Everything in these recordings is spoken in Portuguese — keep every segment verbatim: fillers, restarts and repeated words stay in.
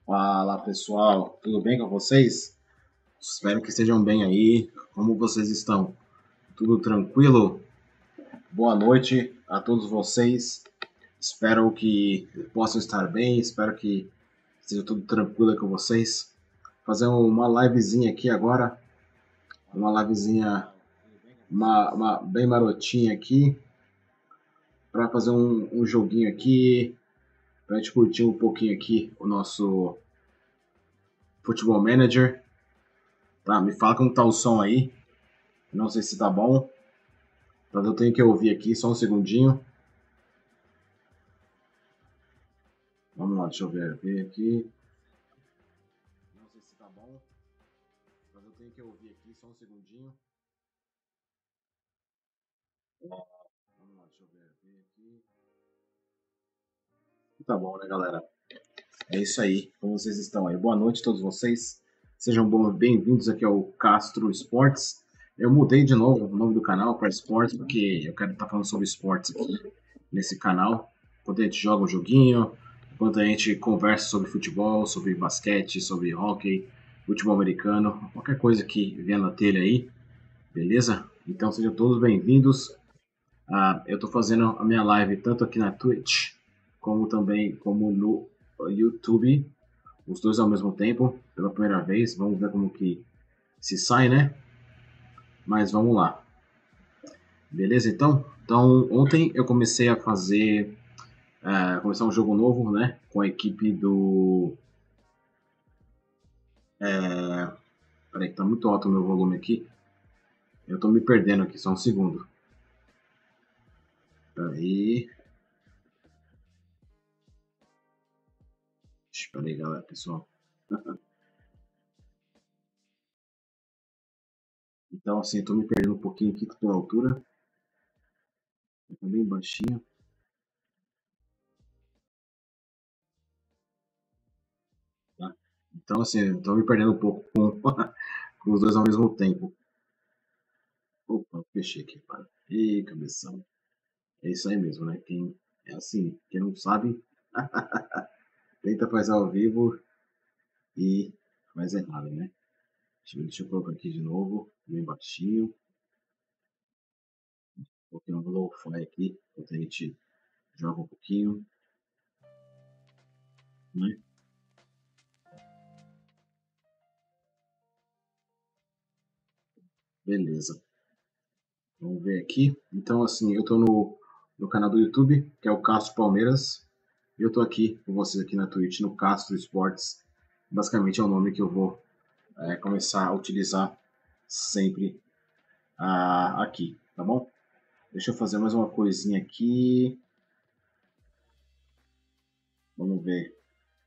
Fala pessoal, tudo bem com vocês? Espero que estejam bem aí. Como vocês estão? Tudo tranquilo? Boa noite a todos vocês. Espero que possam estar bem. Espero que esteja tudo tranquilo com vocês. Fazer uma livezinha aqui agora. Uma livezinha uma, uma bem marotinha aqui. Para fazer um, um joguinho aqui. Para a gente curtir um pouquinho aqui o nosso Futebol Manager. Tá, me fala como tá o som aí. Não sei se tá bom. Mas eu tenho que ouvir aqui, só um segundinho. Vamos lá, deixa eu ver, ver aqui. Não sei se tá bom. Mas eu tenho que ouvir aqui, só um segundinho. Vamos lá, deixa eu ver, ver aqui. Tá bom, né, galera? É isso aí. Como vocês estão aí? Boa noite a todos vocês. Sejam bem-vindos aqui ao Castro Esportes. Eu mudei de novo o nome do canal para Esportes, porque eu quero estar falando sobre esportes aqui nesse canal. Enquanto a gente joga um joguinho, enquanto a gente conversa sobre futebol, sobre basquete, sobre hockey, futebol americano, qualquer coisa que vier na telha aí, beleza? Então sejam todos bem-vindos. Ah, eu estou fazendo a minha live tanto aqui na Twitch, como também como no YouTube, os dois ao mesmo tempo, pela primeira vez. Vamos ver como que se sai, né? Mas vamos lá. Beleza, então? Então, ontem eu comecei a fazer, uh, começar um jogo novo, né? Com a equipe do... É... Peraí, que tá muito alto o meu volume aqui. Eu tô me perdendo aqui, só um segundo. Peraí. Espera aí, galera, pessoal. Então, assim, eu tô me perdendo um pouquinho aqui pela altura. Tá bem baixinho. Tá? Então, assim, eu tô me perdendo um pouco com, com os dois ao mesmo tempo. Opa, fechei aqui, para. Ih, cabeção. É isso aí mesmo, né? Quem é assim, quem não sabe, tenta fazer ao vivo e faz errado, né? Deixa eu, deixa eu colocar aqui de novo, bem baixinho. Coloquei um low-fi aqui, enquanto a gente joga um pouquinho, né? Beleza. Vamos ver aqui. Então, assim, eu tô no, no canal do YouTube, que é o Castro Palmeiras. E eu tô aqui com vocês aqui na Twitch, no Castro Esportes. Basicamente é o nome que eu vou é, começar a utilizar sempre ah, aqui, tá bom? Deixa eu fazer mais uma coisinha aqui. Vamos ver.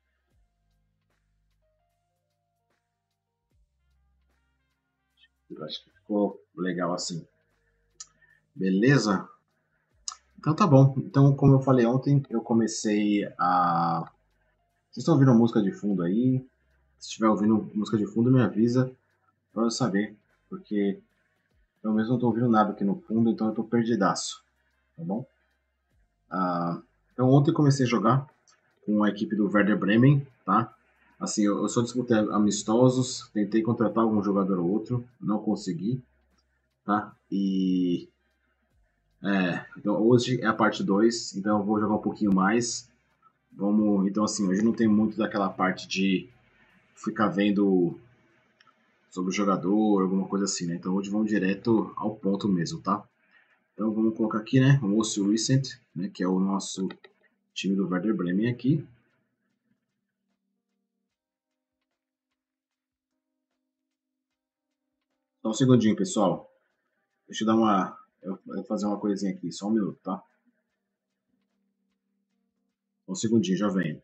Eu acho que ficou legal assim. Beleza? Então tá bom. Então, como eu falei ontem, eu comecei a. Vocês estão ouvindo música de fundo aí? Se estiver ouvindo música de fundo, me avisa para eu saber. Porque eu mesmo não estou ouvindo nada aqui no fundo, então eu estou perdidaço. Tá bom? Ah, então ontem eu comecei a jogar com a equipe do Werder Bremen, tá? Assim, eu, eu só disputei amistosos, tentei contratar algum jogador ou outro, não consegui, tá? E é, então hoje é a parte dois, então eu vou jogar um pouquinho mais. Vamos, então assim, hoje não tem muito daquela parte de ficar vendo sobre o jogador, alguma coisa assim, né? Então hoje vamos direto ao ponto mesmo, tá? Então vamos colocar aqui, né, o Most Recent, né, que é o nosso time do Werder Bremen aqui. Só um segundinho, pessoal. Deixa eu dar uma, eu vou fazer uma coisinha aqui, só um minuto, tá? Só um segundinho, já venho.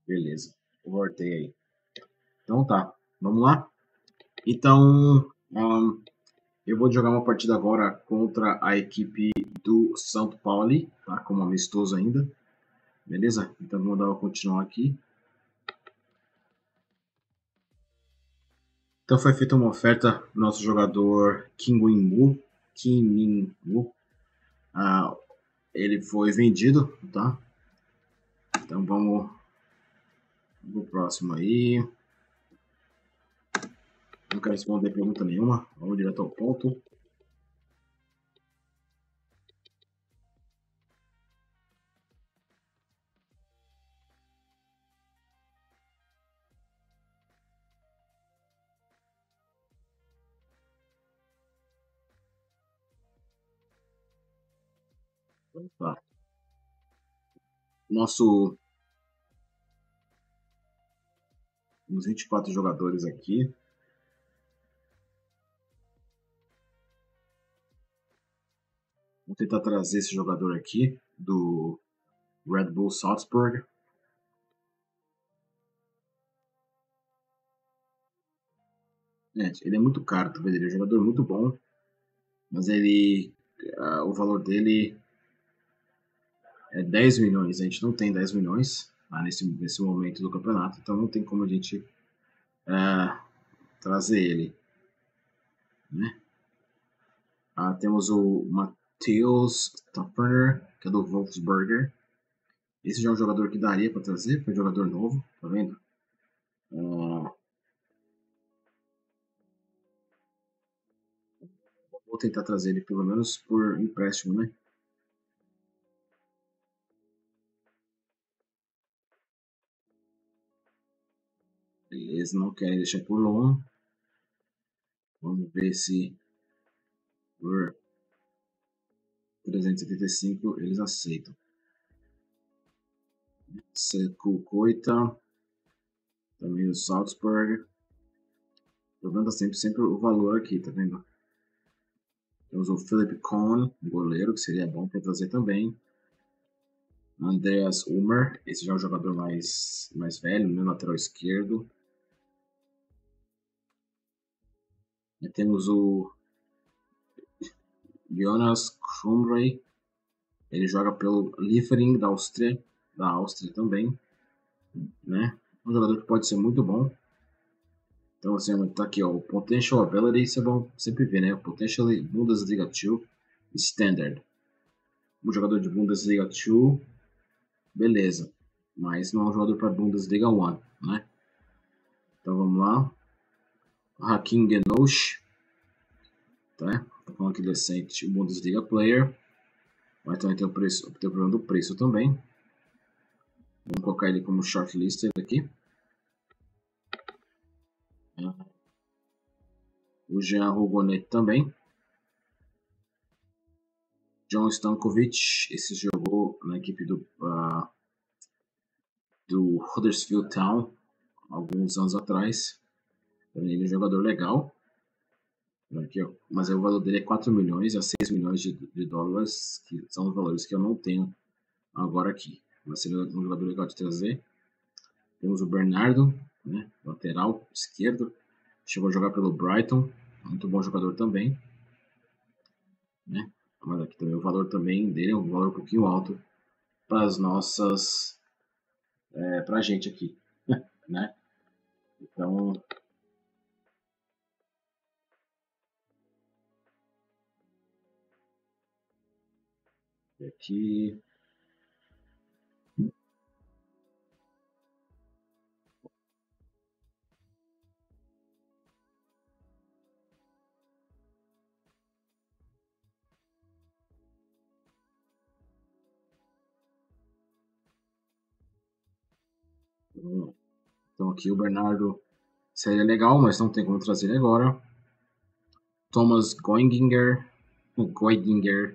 Beleza, voltei aí. Então tá, vamos lá? Então, um, eu vou jogar uma partida agora contra a equipe do São Paulo, tá? Como amistoso ainda. Beleza? Então vamos dar uma continuar aqui. Então foi feita uma oferta do nosso jogador Kim Win-woo. Kim Min-woo. Ah, ele foi vendido, tá? Então vamos pro próximo aí. Não quero responder pergunta nenhuma. Vamos direto ao ponto. Tá. Nosso uns vinte e quatro jogadores aqui. Vou tentar trazer esse jogador aqui do Red Bull Salzburg. É, ele é muito caro, tá vendo? Ele é um jogador muito bom, mas ele, uh, o valor dele é dez milhões. A gente não tem dez milhões tá, nesse, nesse momento do campeonato, então não tem como a gente uh, trazer ele. Né? Ah, temos o Matheus Topperner, que é do Wolfsburger. Esse já é um jogador que daria para trazer, foi um jogador novo, tá vendo? Uh, vou tentar trazer ele pelo menos por empréstimo, né? Eles não querem deixar por loan. Vamos ver se por trezentos e setenta e cinco eles aceitam. Seku Koita, também o Salzburg. O problema tá sempre, sempre o valor aqui, tá vendo? Temos o Philip Cohn, goleiro, que seria bom para trazer também. Andreas Ulmer, esse já é um jogador mais, mais velho, né? Lateral esquerdo. E temos o Jonas Krumrey, ele joga pelo Liefering da Áustria, da Áustria também, né? Um jogador que pode ser muito bom. Então, assim, tá aqui, ó, o Potential Ability, você vai sempre ver, né? Potential Bundesliga dois Standard. Um jogador de Bundesliga dois, beleza. Mas não é um jogador para Bundesliga um, né? Então, vamos lá. Hakim Genosh, tá? Tô falando aqui decente, Bundesliga Player. Mas também tem o, preço, tem o problema do preço também. Vamos colocar ele como shortlisted aqui. O Jean Rougonet também. John Stankovic, esse jogou na equipe do, uh, do Huddersfield Town alguns anos atrás. Ele é um jogador legal. Aqui, ó. Mas aí o valor dele é quatro milhões a seis milhões de, de dólares, que são os valores que eu não tenho agora aqui. Mas seria um jogador legal de trazer. Temos o Bernardo, né, lateral esquerdo. Chegou a jogar pelo Brighton. Muito bom jogador também. Né? Mas aqui também o valor também dele é um valor um pouquinho alto para as nossas, é, para a gente aqui, né? Então, aqui, então aqui o Bernardo seria legal, mas não tem como trazer ele agora. Thomas Goinginger, Goinginger,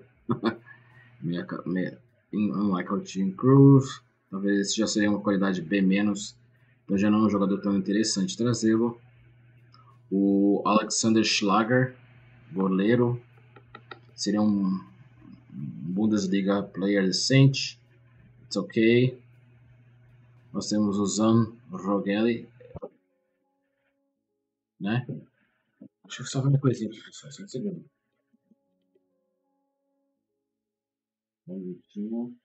unlikely to improve. Talvez esse já seria uma qualidade B menos, então já não é um jogador tão interessante trazê-lo. O Alexander Schlager, goleiro, seria um Bundesliga player decente. It's ok. Nós temos o Zan Rogelli, né? Deixa eu só ver uma coisinha, professor, só um segundo. Um minutinho.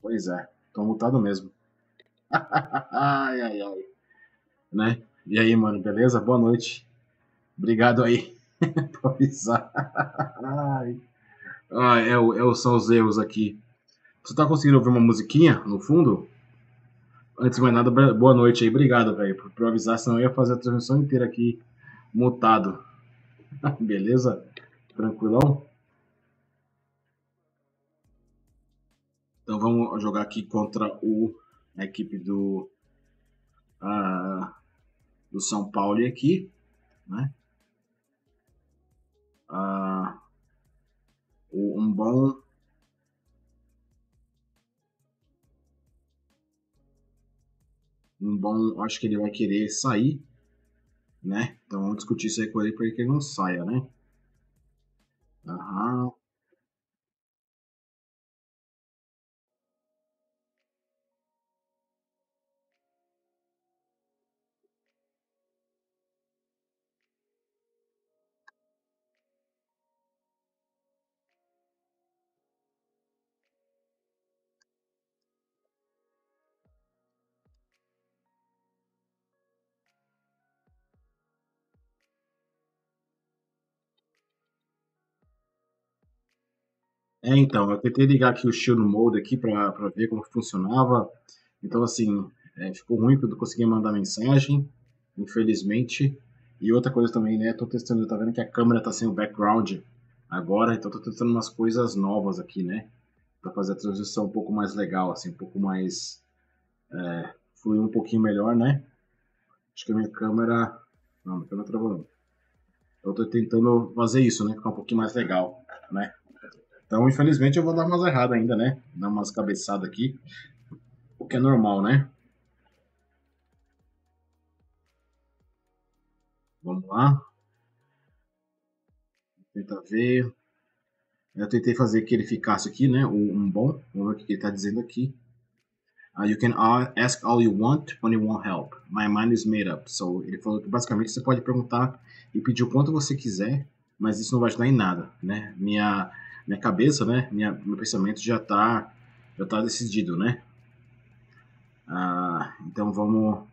Pois é, tô mutado mesmo. Ai, ai, ai. Né? E aí, mano, beleza? Boa noite. Obrigado aí por avisar. Ai, ai é, o- é, o- são os erros aqui. Você tá conseguindo ouvir uma musiquinha no fundo? Antes de mais nada, boa noite aí. Obrigado, velho, por, por avisar, senão eu ia fazer a transmissão inteira aqui mutado. Beleza? Tranquilão? Então vamos jogar aqui contra o, a equipe do, ah, do São Paulo aqui, né? Ah, um bom um bom, acho que ele vai querer sair, né? Então vamos discutir isso aí com ele para que ele não saia, né? Aham. É, então, eu tentei ligar aqui o Shield Mode aqui para ver como funcionava. Então, assim, é, ficou ruim porque eu não conseguia mandar mensagem, infelizmente. E outra coisa também, né? Tô testando, tá vendo que a câmera tá sem o background agora, então tô testando umas coisas novas aqui, né? Para fazer a transição um pouco mais legal, assim, um pouco mais fluir um pouquinho melhor, né? Acho que a minha câmera. Não, minha câmera travou não. Eu tô tentando fazer isso, né? Ficar um pouquinho mais legal, né? Então, infelizmente, eu vou dar umas erradas ainda, né? Dar umas cabeçadas aqui, o que é normal, né? Vamos lá, tenta ver. Eu tentei fazer que ele ficasse aqui, né? Um bom. Vamos ver o que ele tá dizendo aqui. Uh, you can ask all you want when you want help. My mind is made up. So, ele falou que basicamente você pode perguntar e pedir o quanto você quiser, mas isso não vai ajudar em nada, né? Minha, minha cabeça, né? Minha, meu pensamento já tá, já tá decidido, né? Ah, então vamos.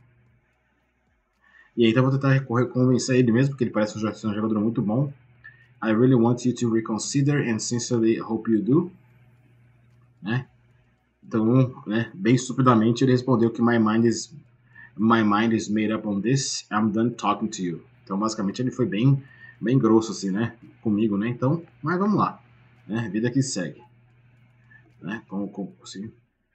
E aí então vou tentar recorrer, convencer ele mesmo, porque ele parece um jogador muito bom. I really want you to reconsider and sincerely hope you do, né? Então, né, bem estupidamente ele respondeu que my mind is my mind is made up on this. I'm done talking to you. Então, basicamente ele foi bem bem grosso assim, né, comigo, né? Então, mas vamos lá, né? Vida que segue, né? Como, como assim?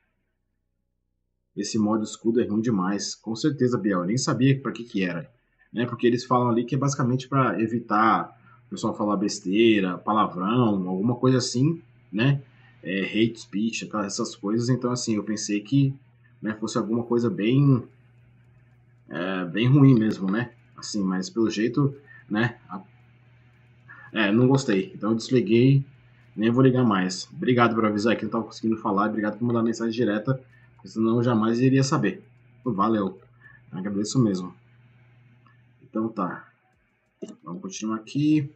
Esse modo escudo é ruim demais. Com certeza, Biel. Eu nem sabia para que que era. Né? Porque eles falam ali que é basicamente para evitar o pessoal falar besteira, palavrão, alguma coisa assim, né? É, hate speech, aquelas- essas coisas. Então, assim, eu pensei que, né, fosse alguma coisa bem, é, bem ruim mesmo, né? Assim, mas pelo jeito, né? a- É, não gostei. Então eu desliguei, nem vou ligar mais. Obrigado por avisar que eu não estava conseguindo falar. Obrigado por mandar mensagem direta, porque senão eu jamais iria saber. Valeu. Agradeço mesmo. Então tá. Vamos continuar aqui.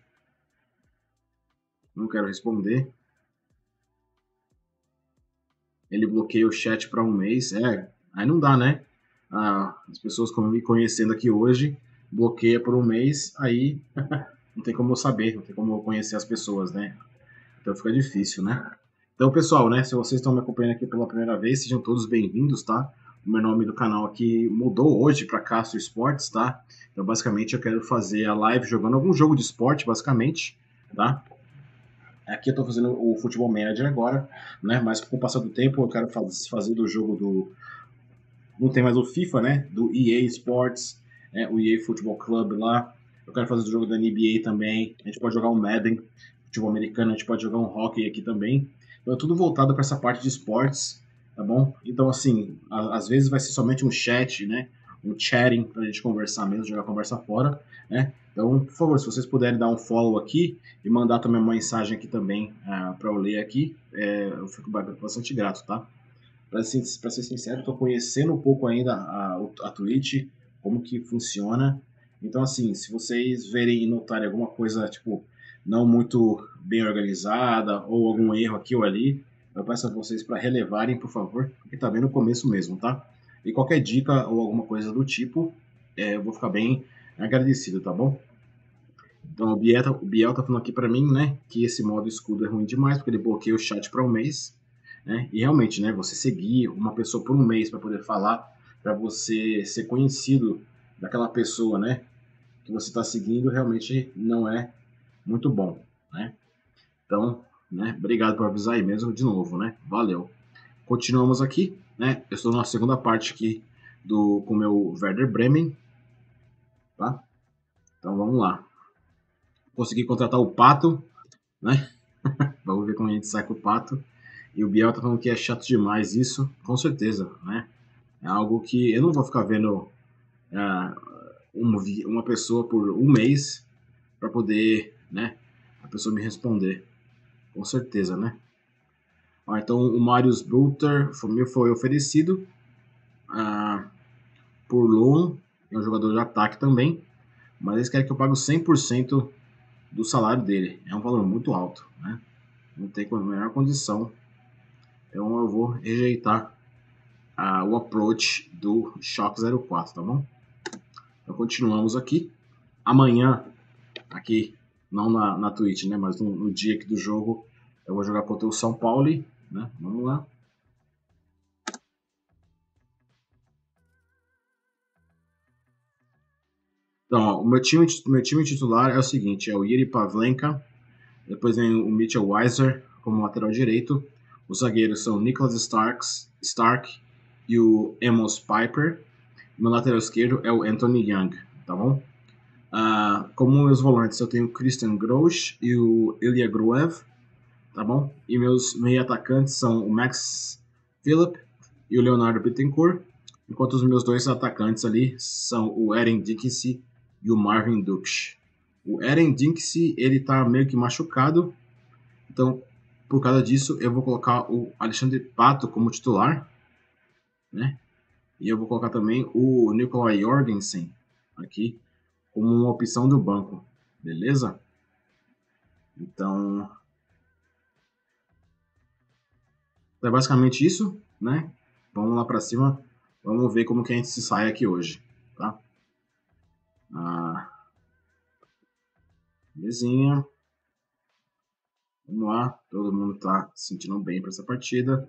Não quero responder. Ele bloqueia o chat para um mês. É, aí não dá, né? Ah, as pessoas como me conhecendo aqui hoje, bloqueia por um mês, aí não tem como eu saber, não tem como eu conhecer as pessoas, né? Então fica difícil, né? Então, pessoal, né? Se vocês estão me acompanhando aqui pela primeira vez, sejam todos bem-vindos, tá? O meu nome do canal aqui mudou hoje para Castro Esportes, tá? Então, basicamente, eu quero fazer a live jogando algum jogo de esporte, basicamente, tá? Aqui eu tô fazendo o Futebol Manager agora, né? Mas com o passar do tempo eu quero fazer do jogo do. Não tem mais o FIFA, né? Do E A Sports, né? O E A Football Club lá. Eu quero fazer do jogo da N B A também. A gente pode jogar um Madden, futebol americano, a gente pode jogar um hockey aqui também. Então é tudo voltado para essa parte de esportes, tá bom? Então, assim, a, às vezes vai ser somente um chat, né? Um chatting pra gente conversar mesmo, jogar a conversa fora, né? Então, por favor, se vocês puderem dar um follow aqui e mandar também uma mensagem aqui também uh, para eu ler aqui, é, eu fico bastante grato, tá? Para ser, pra ser sincero, estou conhecendo um pouco ainda a, a Twitch, como que funciona. Então, assim, se vocês verem e notarem alguma coisa, tipo, não muito bem organizada ou algum erro aqui ou ali, Eu peço a vocês para relevarem, por favor, porque tá bem no começo mesmo, tá? E qualquer dica ou alguma coisa do tipo, é, eu vou ficar bem agradecido, tá bom? Então o Biel, tá, o Biel tá falando aqui para mim, né, que esse modo escudo é ruim demais, porque ele bloqueia o chat para um mês, né? E realmente, né, você seguir uma pessoa por um mês para poder falar, para você ser conhecido daquela pessoa, né, que você está seguindo, realmente não é muito bom, né? Então, né, obrigado por avisar aí mesmo de novo, né? Valeu. Continuamos aqui, né? Eu estou na segunda parte aqui do com o meu Werder Bremen, tá? Então vamos lá. Consegui contratar o Pato, né? Vamos ver como a gente sai com o Pato. E o Biel tá falando que é chato demais isso, com certeza, né? É algo que eu não vou ficar vendo é, uma, uma pessoa por um mês para poder, né? A pessoa me responder, com certeza, né? Ah, então o Marius Butler foi, foi oferecido ah, por Loan, é um jogador de ataque também, mas eles querem que eu pague cem por cento do salário dele. É um valor muito alto, né? Não tem a menor condição. Então eu vou rejeitar ah, o approach do Shock zero quatro, tá bom? Então continuamos aqui. Amanhã, aqui, não na, na Twitch, né? Mas no, no dia aqui do jogo, eu vou jogar contra o São Paulo, né? Vamos lá. Então, ó, o meu time, meu time titular é o seguinte: é o Yuri Pavlenka, depois vem o Mitchell Weiser como lateral direito. Os zagueiros são Nicholas Starks, Stark e o Amos Piper. O meu lateral esquerdo é o Anthony Young, tá bom? Ah, como meus volantes eu tenho o Christian Grosch e o Ilya Gruev, tá bom? E meus meio atacantes são o Max Phillip e o Leonardo Bittencourt, enquanto os meus dois atacantes ali são o Eren Dixie e o Marvin Dukes. O Eren Dixie, ele tá meio que machucado, então por causa disso eu vou colocar o Alexandre Pato como titular, né? E eu vou colocar também o Nikolai Jorgensen aqui como uma opção do banco, beleza? Então, é basicamente isso, né? Vamos lá para cima, vamos ver como que a gente se sai aqui hoje, tá? Ah, belezinha. Vamos lá, todo mundo tá se sentindo bem para essa partida.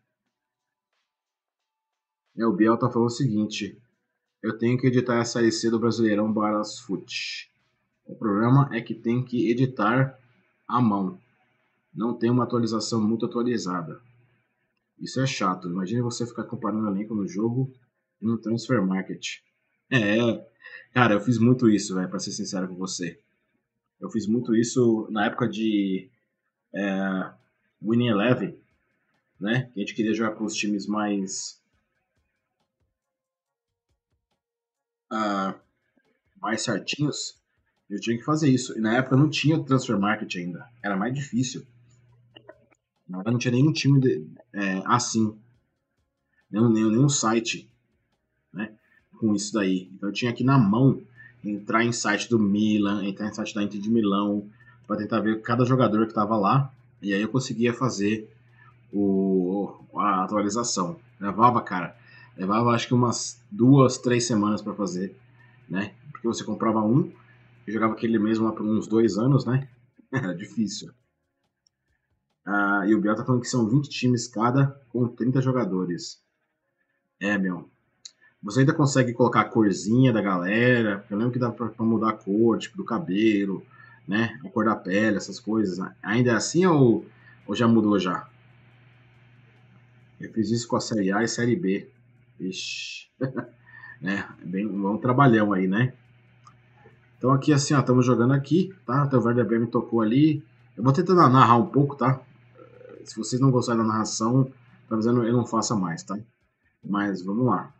E o Biel tá falando o seguinte: eu tenho que editar a Série C do Brasileirão Barasfoot. O problema é que tem que editar à mão. Não tem uma atualização muito atualizada. Isso é chato. Imagine você ficar comparando elenco no jogo e no Transfer Market. É, cara, eu fiz muito isso, velho, pra ser sincero com você. Eu fiz muito isso na época de é, Winning Eleven, né? Que a gente queria jogar com os times mais ah, mais certinhos. Eu tinha que fazer isso. E na época não tinha Transfer Market ainda. Era mais difícil. Não tinha nenhum time de, é, assim. Nenhum, nenhum, nenhum site, né? Com isso daí. Então eu tinha que na mão entrar em site do Milan, entrar em site da Inter de Milão, para tentar ver cada jogador que estava lá. E aí eu conseguia fazer o, a atualização. Levava, cara, levava acho que umas duas, três semanas para fazer, né? Porque você comprava um e jogava aquele mesmo lá por uns dois anos, né? Era difícil. Ah, e o Biel tá falando que são vinte times cada, com trinta jogadores. É, meu. Você ainda consegue colocar a corzinha da galera. Eu lembro que dá pra, pra mudar a cor, tipo, do cabelo, né? A cor da pele, essas coisas. Ainda é assim ou, ou já mudou já? Eu fiz isso com a Série A e Série B. Ixi. né? É bem um trabalhão aí, né? Então aqui assim, ó, estamos jogando aqui, tá? Então o Werder Bremen tocou ali. Eu vou tentando narrar um pouco, tá? Se vocês não gostarem da narração, talvez eu não, eu não faça mais, tá? Mas vamos lá.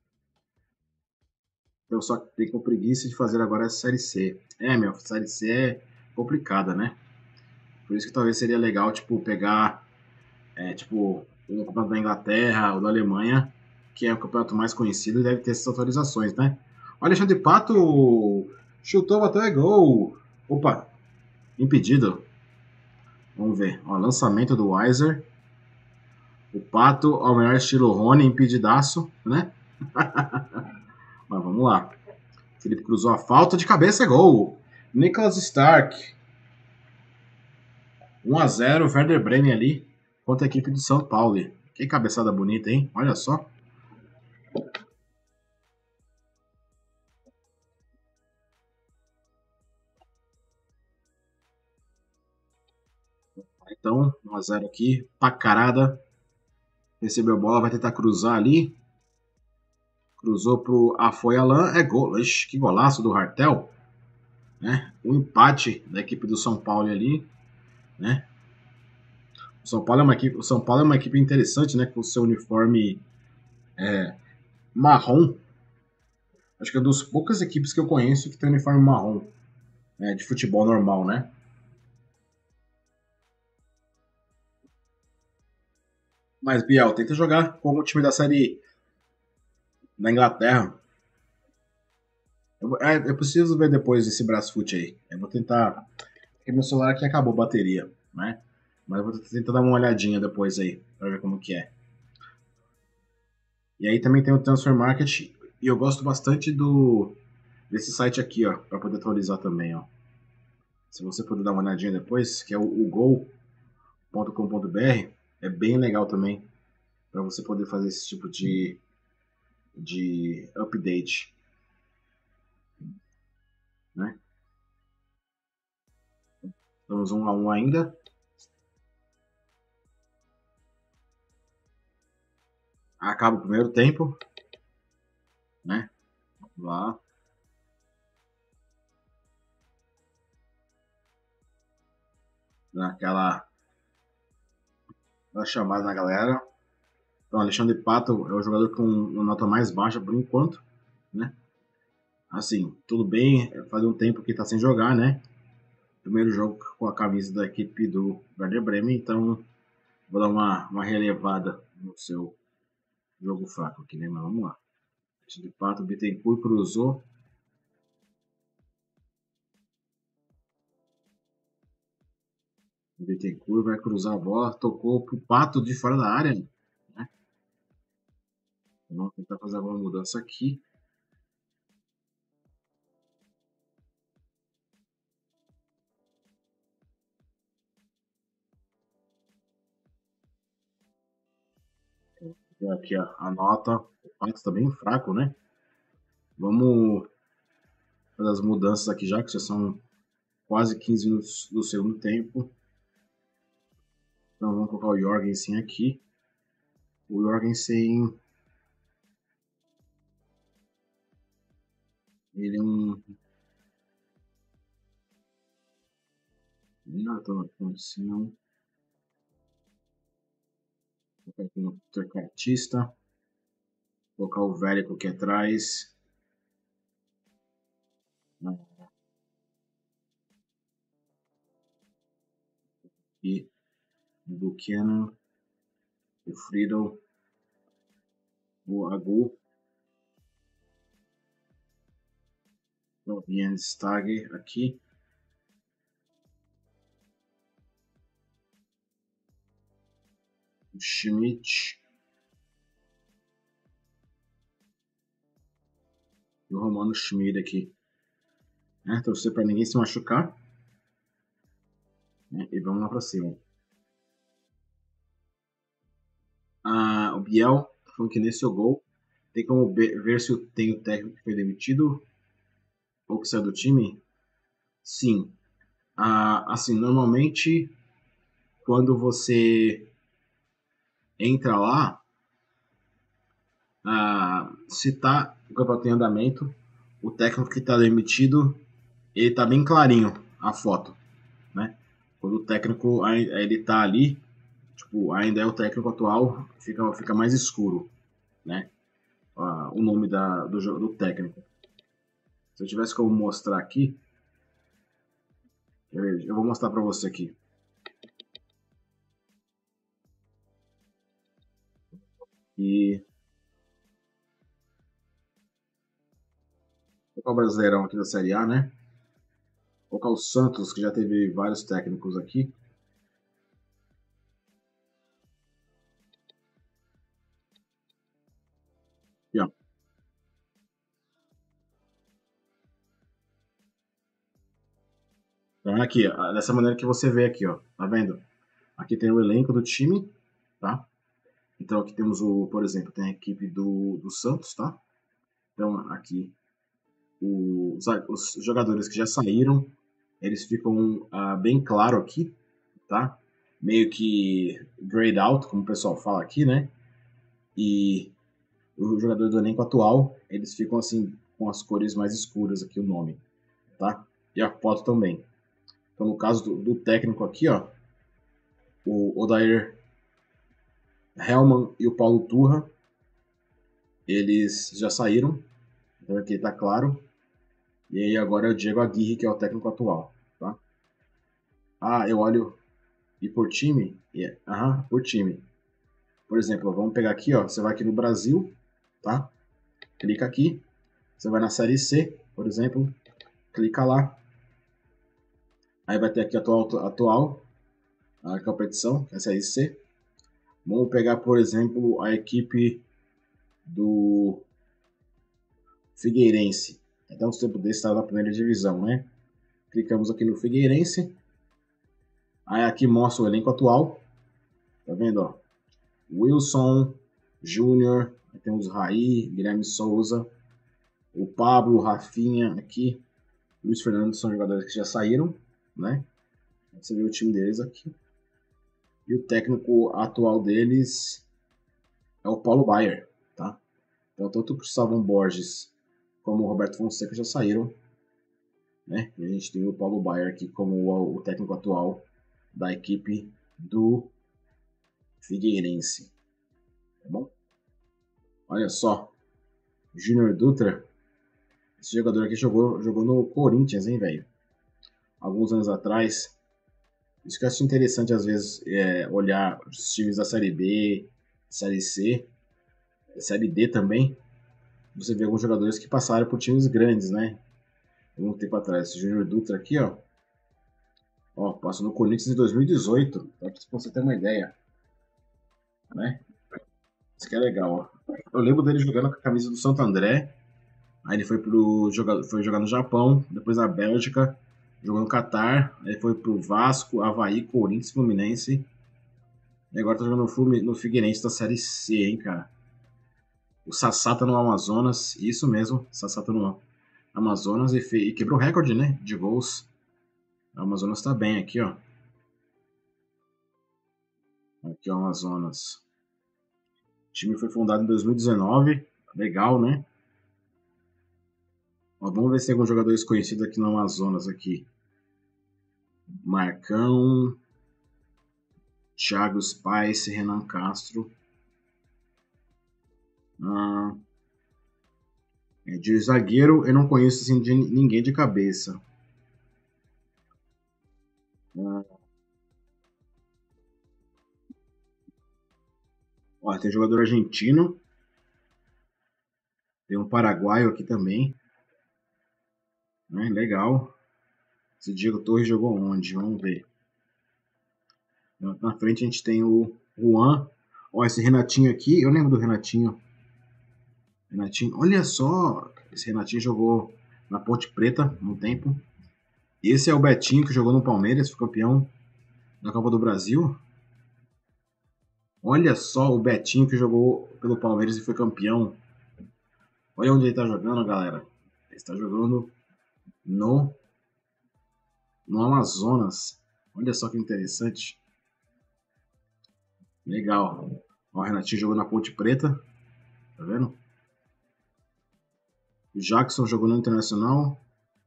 Eu só tenho com preguiça de fazer agora a Série C. É, meu, a Série C é complicada, né? Por isso que talvez seria legal, tipo, pegar, é, tipo, um campeonato da Inglaterra ou da Alemanha, que é o campeonato mais conhecido e deve ter essas atualizações, né? O Alexandre Pato chutou, bateu é gol. Opa, impedido. Vamos ver. Ó, lançamento do Weiser. O Pato, ao melhor estilo Rony, impedidaço, né? Mas vamos lá. Felipe cruzou a falta de cabeça, é gol. Nicholas Stark. um a zero, Werder Bremen ali contra a equipe do São Paulo. Que cabeçada bonita, hein? Olha só. Então, um a zero aqui. Pacarada. Recebeu a bola, vai tentar cruzar ali. Cruzou pro Afoy Alan. É gol. Ixi, que golaço do Hartel. Né? Um empate da equipe do São Paulo ali. Né? O São Paulo é uma equipe, o São Paulo é uma equipe interessante, né? Com o seu uniforme é, marrom. Acho que é uma das poucas equipes que eu conheço que tem uniforme marrom. Né? De futebol normal, né? Mas, Biel, tenta jogar com algum time da série da Inglaterra. Eu, é, eu preciso ver depois esse Brasfoot aí. Eu vou tentar. Porque meu celular aqui acabou a bateria, né? Mas eu vou tentar dar uma olhadinha depois aí, pra ver como que é. E aí também tem o Transfer Market. E eu gosto bastante do desse site aqui, ó, pra poder atualizar também, ó. Se você puder dar uma olhadinha depois, que é o, o gol ponto com ponto b r, é bem legal também para você poder fazer esse tipo de, de update, né? Estamos um a um ainda. Acaba o primeiro tempo, né? Vamos lá. Naquela chamada na galera. Então, Alexandre Pato é o jogador com uma nota mais baixa por enquanto, né? Assim, tudo bem, faz um tempo que está sem jogar, né? Primeiro jogo com a camisa da equipe do Werder Bremen, então vou dar uma, uma relevada no seu jogo fraco aqui, né? Mas vamos lá. De Pato, Bittencourt cruzou. Bittencourt vai cruzar a bola, tocou pro Pato de fora da área, né? Vamos tentar fazer uma mudança aqui. Aqui a, a nota, o Pato está bem fraco, né? Vamos fazer as mudanças aqui já, que já são quase quinze minutos do segundo tempo. Então vamos colocar o Jorgensen aqui. O Jorgensen, ele é um... Não estou na condição. Vou colocar aqui no trequartista. Colocar o Vérico aqui atrás. E o Buchanan, o Friedel, o Agu, o Jens Stage aqui. O Schmidt. E o Romano Schmid aqui. Né? Torcer para ninguém se machucar. Né? E vamos lá para cima. Ah, o Biel falou que nesse é o gol. Tem como ver se tem o técnico que foi demitido ou que saiu do time? Sim. Ah, assim, normalmente quando você entra lá, ah, se tá o campeonato em andamento, o técnico que está demitido, ele tá bem clarinho a foto, né? Quando o técnico ele tá ali, tipo, ainda é o técnico atual, fica, fica mais escuro, né? Ah, o nome da, do, do técnico. Se eu tivesse como mostrar aqui, eu vou mostrar para você aqui. E vou colocar o Brasileirão aqui da Série A, né? Vou colocar o Santos, que já teve vários técnicos aqui. E, ó, então, aqui, ó, dessa maneira que você vê aqui, ó, tá vendo? Aqui tem o elenco do time, tá? Então aqui temos o, por exemplo, tem a equipe do, do Santos, tá? Então aqui os, os jogadores que já saíram, eles ficam ah, bem claro aqui, tá? Meio que grayed out, como o pessoal fala aqui, né? E o jogador do elenco atual, eles ficam assim com as cores mais escuras aqui o nome, tá? E a foto também. Então no caso do, do técnico aqui, ó, o Odair Hellman e o Paulo Turra, eles já saíram, então aqui tá claro. E aí agora é o Diego Aguirre, que é o técnico atual, tá? Ah, eu olho e por time, yeah. Aham, por time. Por exemplo, vamos pegar aqui, ó, você vai aqui no Brasil, tá? Clica aqui, você vai na série C, por exemplo, clica lá, aí vai ter aqui a atual, atual a competição, que é a série C. Vamos pegar, por exemplo, a equipe do Figueirense. Até uns tempos desse estava na primeira divisão, né? Clicamos aqui no Figueirense. Aí aqui mostra o elenco atual. Tá vendo, ó? Wilson Júnior, temos Raí, Guilherme Souza, o Pablo, o Rafinha aqui, Luiz Fernando são jogadores que já saíram, né? Você vê o time deles aqui. E o técnico atual deles é o Paulo Baier, tá? Então tanto o Cristóvão Borges como o Roberto Fonseca já saíram, né? E a gente tem o Paulo Baier aqui como o, o técnico atual da equipe do Figueirense, tá bom? Olha só, Júnior Dutra, esse jogador aqui jogou, jogou no Corinthians, hein, velho? Alguns anos atrás. Isso que eu acho interessante, às vezes, é olhar os times da Série B, Série C, Série D também. Você vê alguns jogadores que passaram por times grandes, né? Um tempo atrás. Esse Júnior Dutra aqui, ó. Ó, passou no Corinthians em dois mil e dezoito. Pra você ter uma ideia, né? Isso que é legal, ó. Eu lembro dele jogando com a camisa do Santo André. Aí ele foi, pro, jogar, foi jogar no Japão, depois na Bélgica, jogou no Catar, aí foi pro Vasco, Avaí, Corinthians, Fluminense. E agora tá jogando no, no Figueirense da Série C, hein, cara. O Sassá tá no Amazonas, isso mesmo, Sassá tá no Amazonas e, fe, e quebrou o recorde, né, de gols. O Amazonas tá bem aqui, ó. Aqui é o Amazonas. O time foi fundado em dois mil e dezenove, legal, né? Ó, vamos ver se tem algum jogador desconhecido aqui no Amazonas aqui. Marcão, Thiago Spice, Renan Castro. Ah, de zagueiro eu não conheço assim, de ninguém de cabeça. Ah, ó, tem jogador argentino. Tem um paraguaio aqui também. Né? Legal. Esse Diego Torres jogou onde? Vamos ver. Na frente a gente tem o Juan. Ó, esse Renatinho aqui, eu lembro do Renatinho. Renatinho, olha só. Esse Renatinho jogou na Ponte Preta um tempo. Esse é o Betinho que jogou no Palmeiras, foi campeão da Copa do Brasil. Olha só o Betinho que jogou pelo Palmeiras e foi campeão. Olha onde ele tá jogando, galera. Ele está jogando no, no Amazonas. Olha só que interessante. Legal. Ó, o Renatinho jogou na Ponte Preta. Tá vendo? O Jackson jogou no Internacional.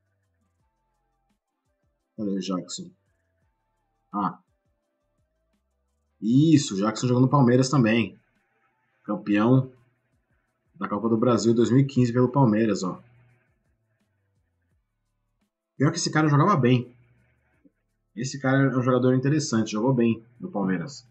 Cadê o Jackson? Ah. Isso, o Jackson jogou no Palmeiras também. Campeão da Copa do Brasil dois mil e quinze pelo Palmeiras, ó. Pior que esse cara jogava bem. Esse cara é um jogador interessante, jogou bem no Palmeiras.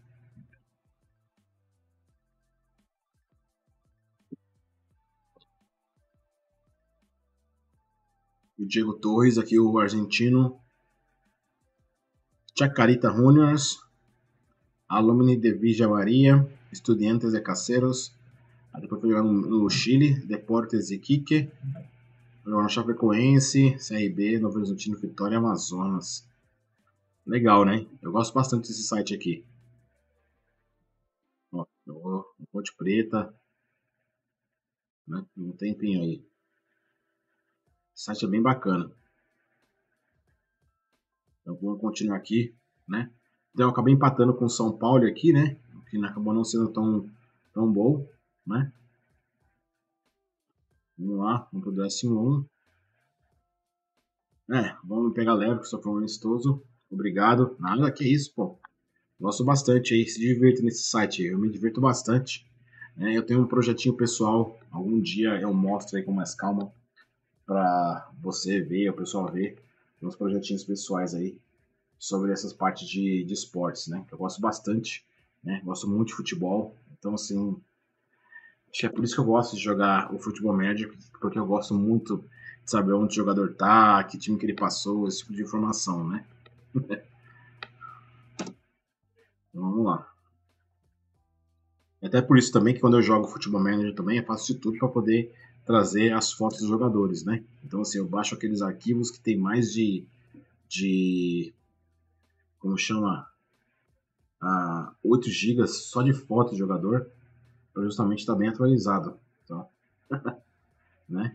O Diego Torres, aqui o argentino. Chacarita Juniors. Alumni de Villa María. Estudiantes de Caseros. Aí depois foi jogar no, no Chile, Deportes Iquique. Jogou no Chapecoense, C R B, Novo Horizontino, Vitória e Amazonas. Legal, né? Eu gosto bastante desse site aqui. Ó, jogou no Ponte Preta, né? Um tempinho aí. O site é bem bacana. Então vamos continuar aqui, né? Então eu acabei empatando com o São Paulo aqui, né? Que acabou não sendo tão, tão bom, né? Vamos lá, vamos pro décimo um. É, vamos pegar leve, que só foi um amistoso. Obrigado. Nada, que isso, pô. Gosto bastante aí, se divirta nesse site, eu me divirto bastante. É, eu tenho um projetinho pessoal, algum dia eu mostro aí com mais calma para você ver, o pessoal ver, uns projetinhos pessoais aí sobre essas partes de, de esportes, né? Eu gosto bastante, né? Gosto muito de futebol, então assim, acho que é por isso que eu gosto de jogar o futebol médio, porque eu gosto muito de saber onde o jogador tá, que time que ele passou, esse tipo de informação, né? Então, vamos lá. Até por isso também que quando eu jogo Futebol Manager também, eu faço de tudo para poder trazer as fotos dos jogadores, né? Então assim, eu baixo aqueles arquivos que tem mais de, de como chama, ah, oito gigas só de foto de jogador, para justamente estar bem atualizado, tá? Né?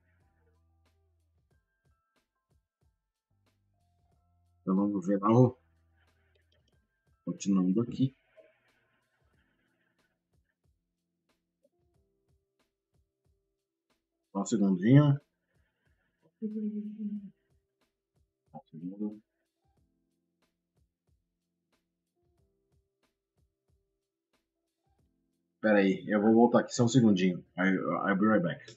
Então vamos ver lá, continuando aqui, só um segundinho. Um segundo. Pera aí, eu vou voltar aqui só um segundinho. I, I'll be right back.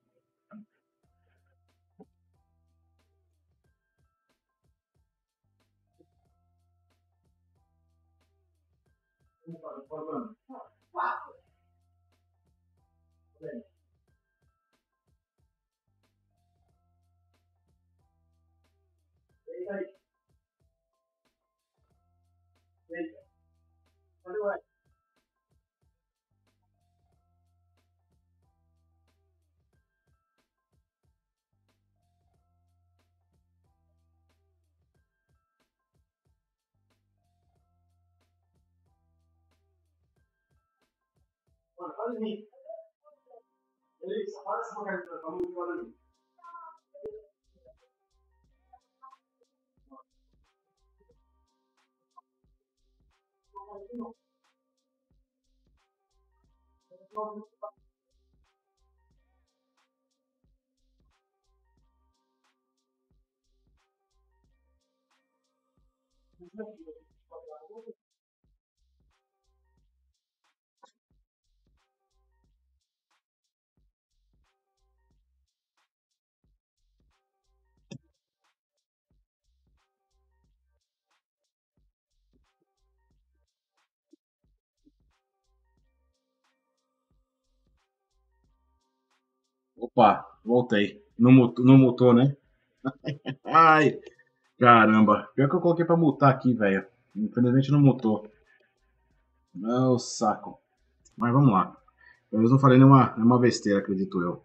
Opa, voltei. Não mutou, não mutou, né? Ai, caramba. Pior que eu coloquei pra mutar aqui, velho. Infelizmente não mutou. Não, saco. Mas vamos lá. Eu não falei nenhuma, nenhuma besteira, acredito eu.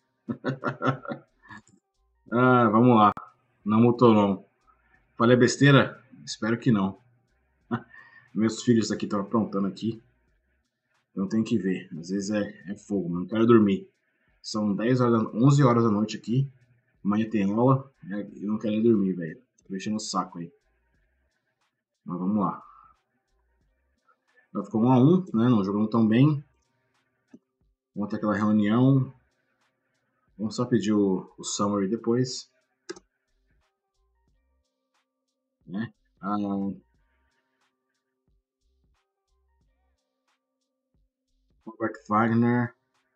Ah, vamos lá. Não mutou, não. Falei besteira? Espero que não. Meus filhos aqui estão aprontando aqui. Eu tenho que ver. Às vezes é, é fogo, mas não quero dormir. São dez horas, onze horas da noite aqui. Amanhã tem aula. É, eu não quero ir dormir, velho. Tô enchendo o saco aí. Mas vamos lá. Ficou um a um, né? Não jogamos tão bem. Vamos ter aquela reunião. Vamos só pedir o, o summary depois. Né? Ah, Robert Wagner.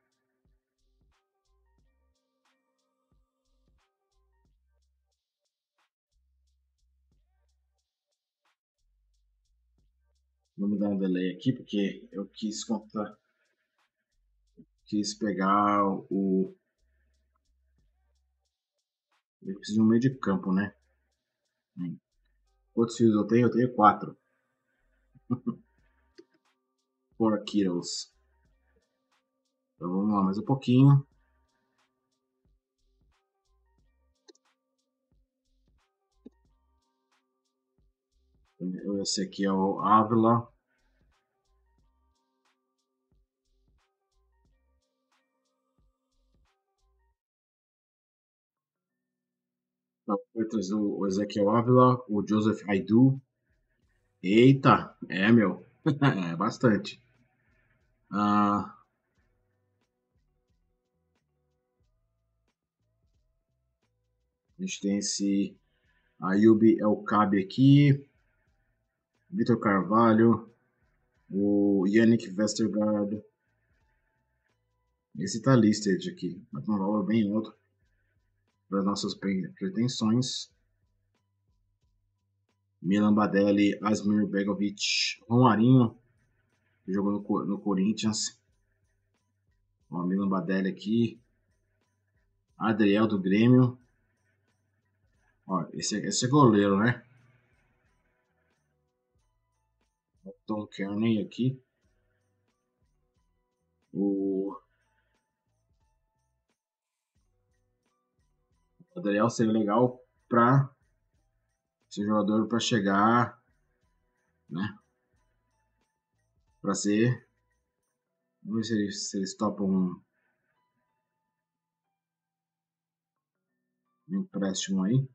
Vamos dar um delay aqui, porque eu quis contar, quis pegar o. Eu preciso de um meio de campo, né? Quantos filhos eu tenho? Eu tenho quatro. Four kiddos. Então vamos lá, mais um pouquinho. Esse aqui é o Ávila. Letras do o Ezequiel Ávila, o Joseph Aidu. Eita, é meu, é bastante. Ah, a gente tem esse Ayub El Kabi aqui, Vitor Carvalho, o Yannick Vestergaard. Esse tá listed aqui, mas com um valor bem alto para as nossas pretensões. Milan Badelli, Asmir Begovic, Romarinho, que jogou no, no Corinthians. Ó, Milan Badelli aqui. Adriel do Grêmio. Ó, esse, esse é goleiro, né? O Tom Kearney aqui. O Adriel seria legal para ser jogador para chegar, né? Para ser. Vamos ver se eles, se eles topam um, um empréstimo aí.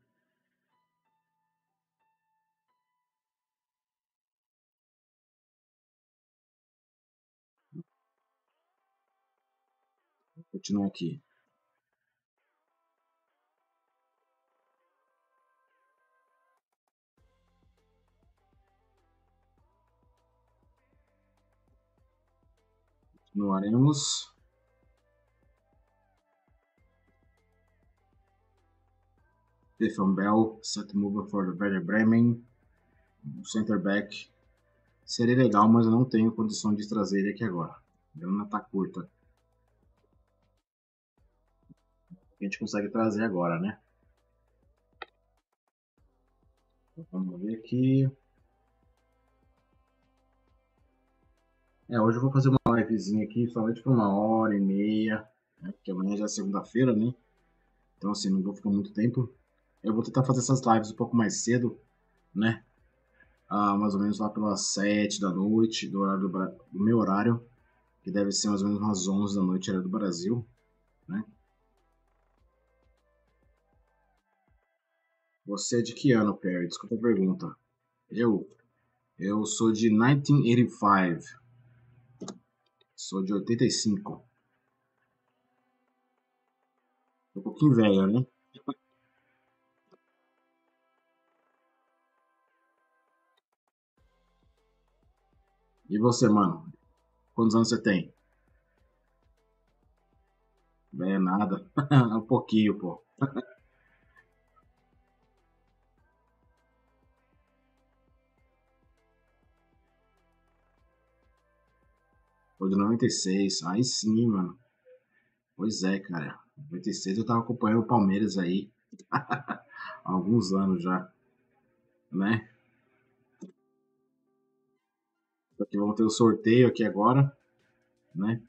Vou continuar aqui. Continuaremos. Stefan Bell, set mover for the Werder Bremen. O center back. Seria legal, mas eu não tenho condição de trazer ele aqui agora. A grana tá curta. A gente consegue trazer agora, né? Então, vamos ver aqui. É, hoje eu vou fazer uma livezinha aqui, somente por uma hora e meia, né? Porque amanhã já é segunda-feira, né? Então, assim, não vou ficar muito tempo. Eu vou tentar fazer essas lives um pouco mais cedo, né? Ah, mais ou menos lá pelas sete da noite, do, horário do, Bra- do meu horário, que deve ser mais ou menos umas onze da noite, horário do Brasil, né? Você é de que ano, Perry? Desculpa a pergunta. Eu? Eu sou de mil novecentos e oitenta e cinco. Sou de oitenta e cinco. Um pouquinho velho, né? E você, mano? Quantos anos você tem? Velho nada. Um pouquinho, pô. Foi de noventa e seis. Aí sim, mano. Pois é, cara. noventa e seis eu tava acompanhando o Palmeiras aí há alguns anos já, né? Porque vamos ter o sorteio aqui agora, né?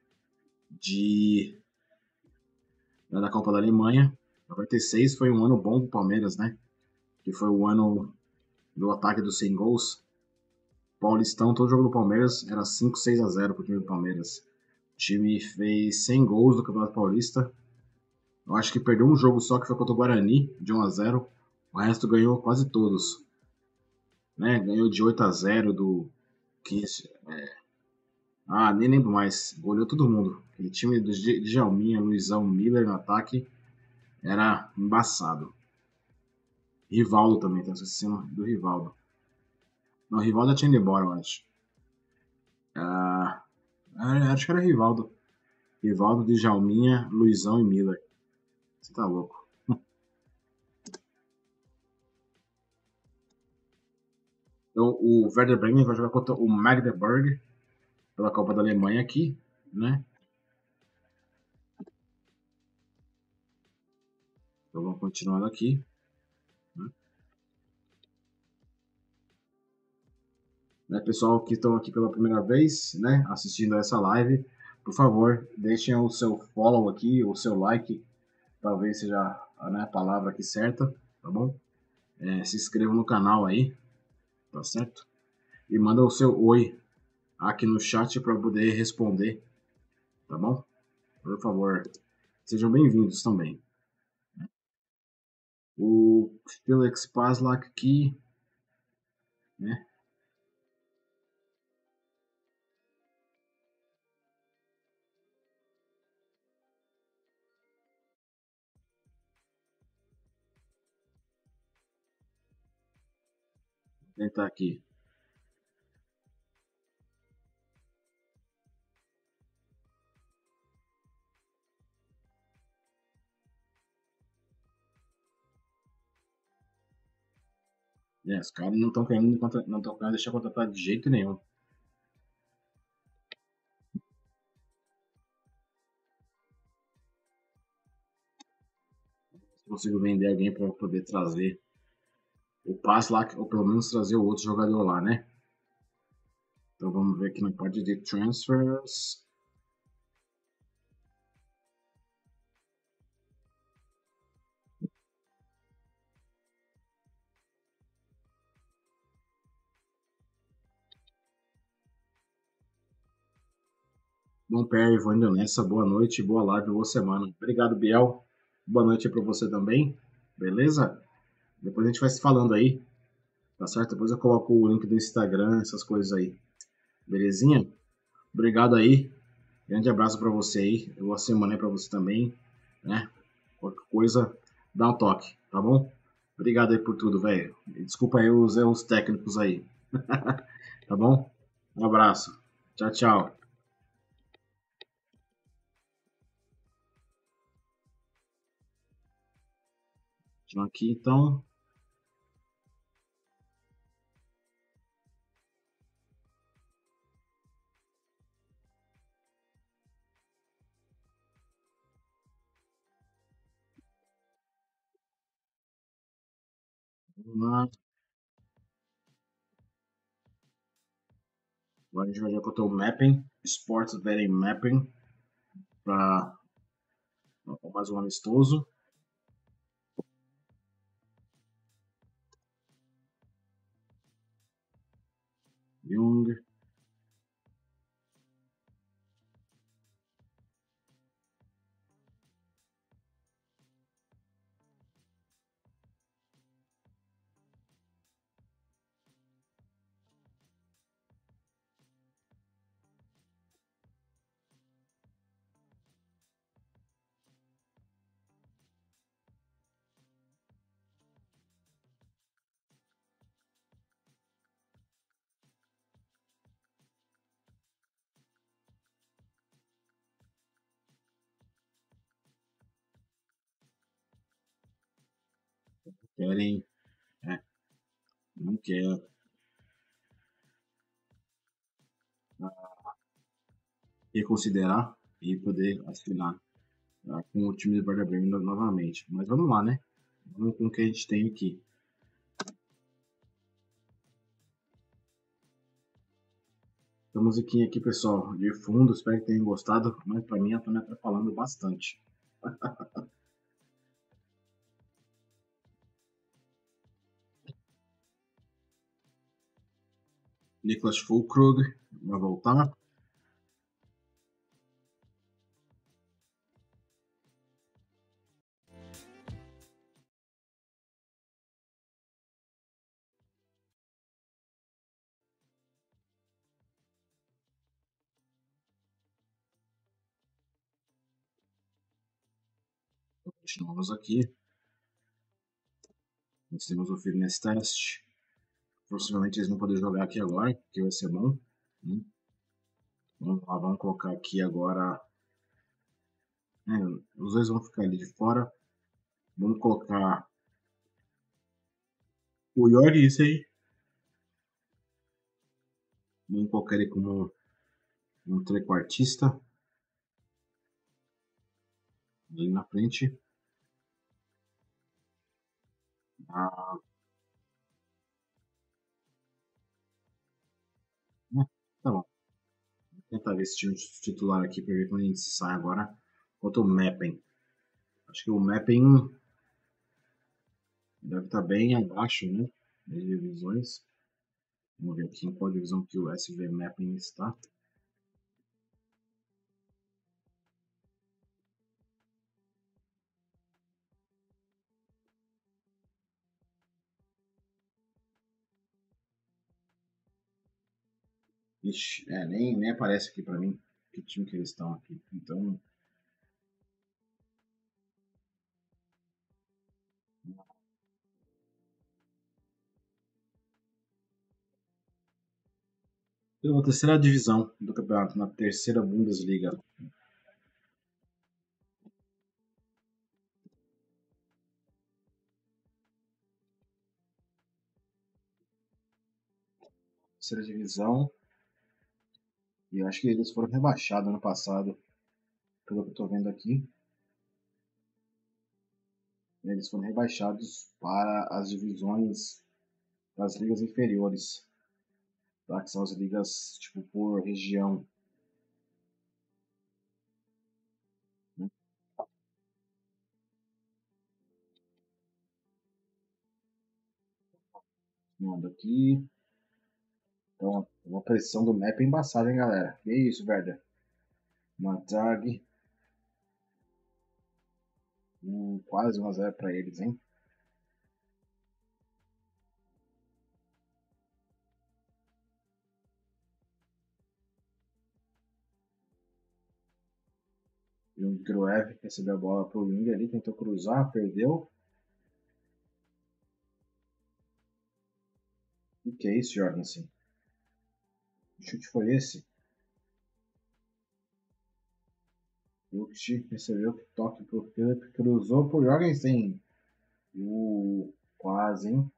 De da Copa da Alemanha. noventa e seis foi um ano bom pro Palmeiras, né? Que foi o ano do ataque dos cem gols. Paulistão, todo jogo do Palmeiras era cinco, seis a zero pro time do Palmeiras. O time fez cem gols no Campeonato Paulista. Eu acho que perdeu um jogo só que foi contra o Guarani, de um a zero. O resto ganhou quase todos, né? Ganhou de oito a zero do que ah, nem lembro mais. Goleou todo mundo. Aquele time do Djalminha, Luizão, Miller no ataque era embaçado. Rivaldo também, tá esquecendo do Rivaldo. Não, o Rivaldo já tinha ido embora, eu acho. Ah, acho que era Rivaldo. Rivaldo, Djalminha, Luizão e Miller. Você tá louco. Então, o Werder Bremen vai jogar contra o Magdeburg pela Copa da Alemanha aqui, né? Então vamos continuando aqui. Né? Né, pessoal que estão aqui pela primeira vez, né, assistindo a essa live, Por favor, deixem o seu follow aqui, o seu like, talvez seja, né, a palavra aqui certa, tá bom? É, se inscreva no canal aí, tá certo? E manda o seu oi aqui no chat para poder responder, tá bom? Por favor, sejam bem-vindos também. O Felix Paslak aqui, né? Vou tentar aqui. É, os caras não estão querendo, não estão querendo deixar contratar de jeito nenhum. Se consigo vender alguém para poder trazer o passe lá, ou pelo menos trazer o outro jogador lá, né? Então vamos ver aqui na parte de transfers. Bom, Perry, vou indo nessa. Boa noite, boa live, boa semana. Obrigado, Biel. Boa noite para você também. Beleza? Depois a gente vai se falando aí, tá certo? Depois eu coloco o link do Instagram, essas coisas aí. Belezinha? Obrigado aí. Grande abraço para você aí. Boa semana aí para você também, né? Qualquer coisa, dá um toque, tá bom? Obrigado aí por tudo, velho. Desculpa aí os erros técnicos aí, tá bom? Um abraço. Tchau, tchau. Tchau aqui, então. Vamos lá. Agora a gente vai ver quanto é o mapping. Sports Betting Mapping. Para mais um amistoso. Jung. Querem. É, não quer reconsiderar e poder assinar, tá, com o time do Werder Bremen novamente. Mas vamos lá, né? Vamos com o que a gente tem aqui. A musiquinha aqui, pessoal, de fundo, espero que tenham gostado, mas pra mim ela tá me atrapalhando bastante. Niklas Fulkrug vai voltar. Continuamos aqui. Nós temos o Fitness Test. Possivelmente eles vão poder jogar aqui agora, que vai ser bom. Né? Vamos lá, vamos colocar aqui agora. É, os dois vão ficar ali de fora. Vamos colocar o Lloris aí. Vamos colocar ele como um trequartista. Ali na frente. Ah, né? Tá bom. Tentar ver esse time titular aqui para ver quando a gente sai agora. Contra o Meppen. Acho que o Meppen deve estar bem abaixo, né? Das divisões. Vamos ver aqui em qual divisão que o S V Mapping está. Ixi, é, nem, nem aparece aqui pra mim que time que eles estão aqui. Então, pela terceira divisão do campeonato, na terceira Bundesliga. Terceira divisão. E eu acho que eles foram rebaixados ano passado, pelo que eu tô vendo aqui. Eles foram rebaixados para as divisões das ligas inferiores. Tá? Que são as ligas, tipo, por região. Né? Manda aqui. Então, uma pressão do map é embaçada, hein, galera? Que isso, Werder? Mantag. Um, quase um a zero para eles, hein? E o Gruev recebeu a bola pro Wing ali, tentou cruzar, perdeu. E que é isso, Jorgensen? Que chute foi esse? Lukt recebeu toque pro Philip, cruzou pro Jorgensen. Uh, quase, hein?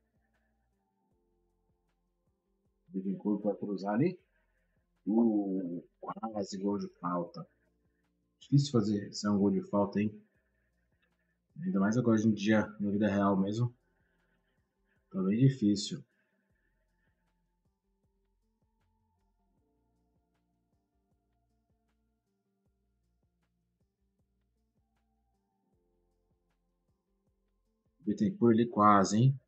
Bittencourt para cruzar ali. Uh, quase gol de falta. Difícil fazer ser um gol de falta, hein? Ainda mais agora hoje em dia, na vida real mesmo. Tá bem difícil. Bittencourt ali quase, hein?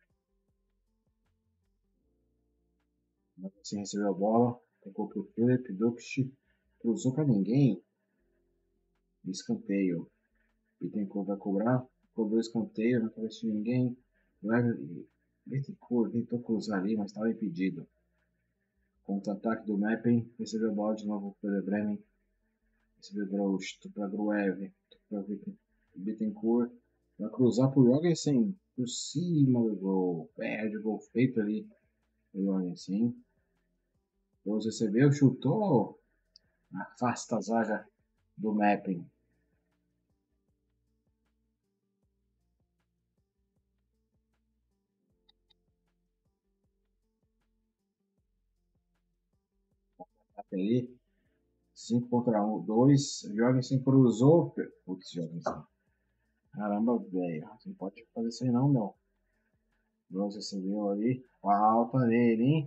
Assim recebeu a bola. Tocou pro Philip, Duxt. Cruzou pra ninguém. Escanteio. Bittencourt vai cobrar. Cobrou escanteio, não apareceu ninguém. Bittencourt tentou cruzar ali, mas estava impedido. Contra-ataque do Mapping. Recebeu a bola de novo para o Bremen. Recebeu para Gruev. Para Bittencourt. Vai cruzar para o Jorgensen. Por cima do gol. Perde o gol feito ali. O Jorgensen. Depois recebeu, chutou. Afasta a zaga do Mapping. Ali. cinco contra um, dois. Jorgensen cruzou. Putz, Jorgensen. Caramba, velho. Você não pode fazer isso aí não, meu. Bronze recebeu ali. Falta nele, hein?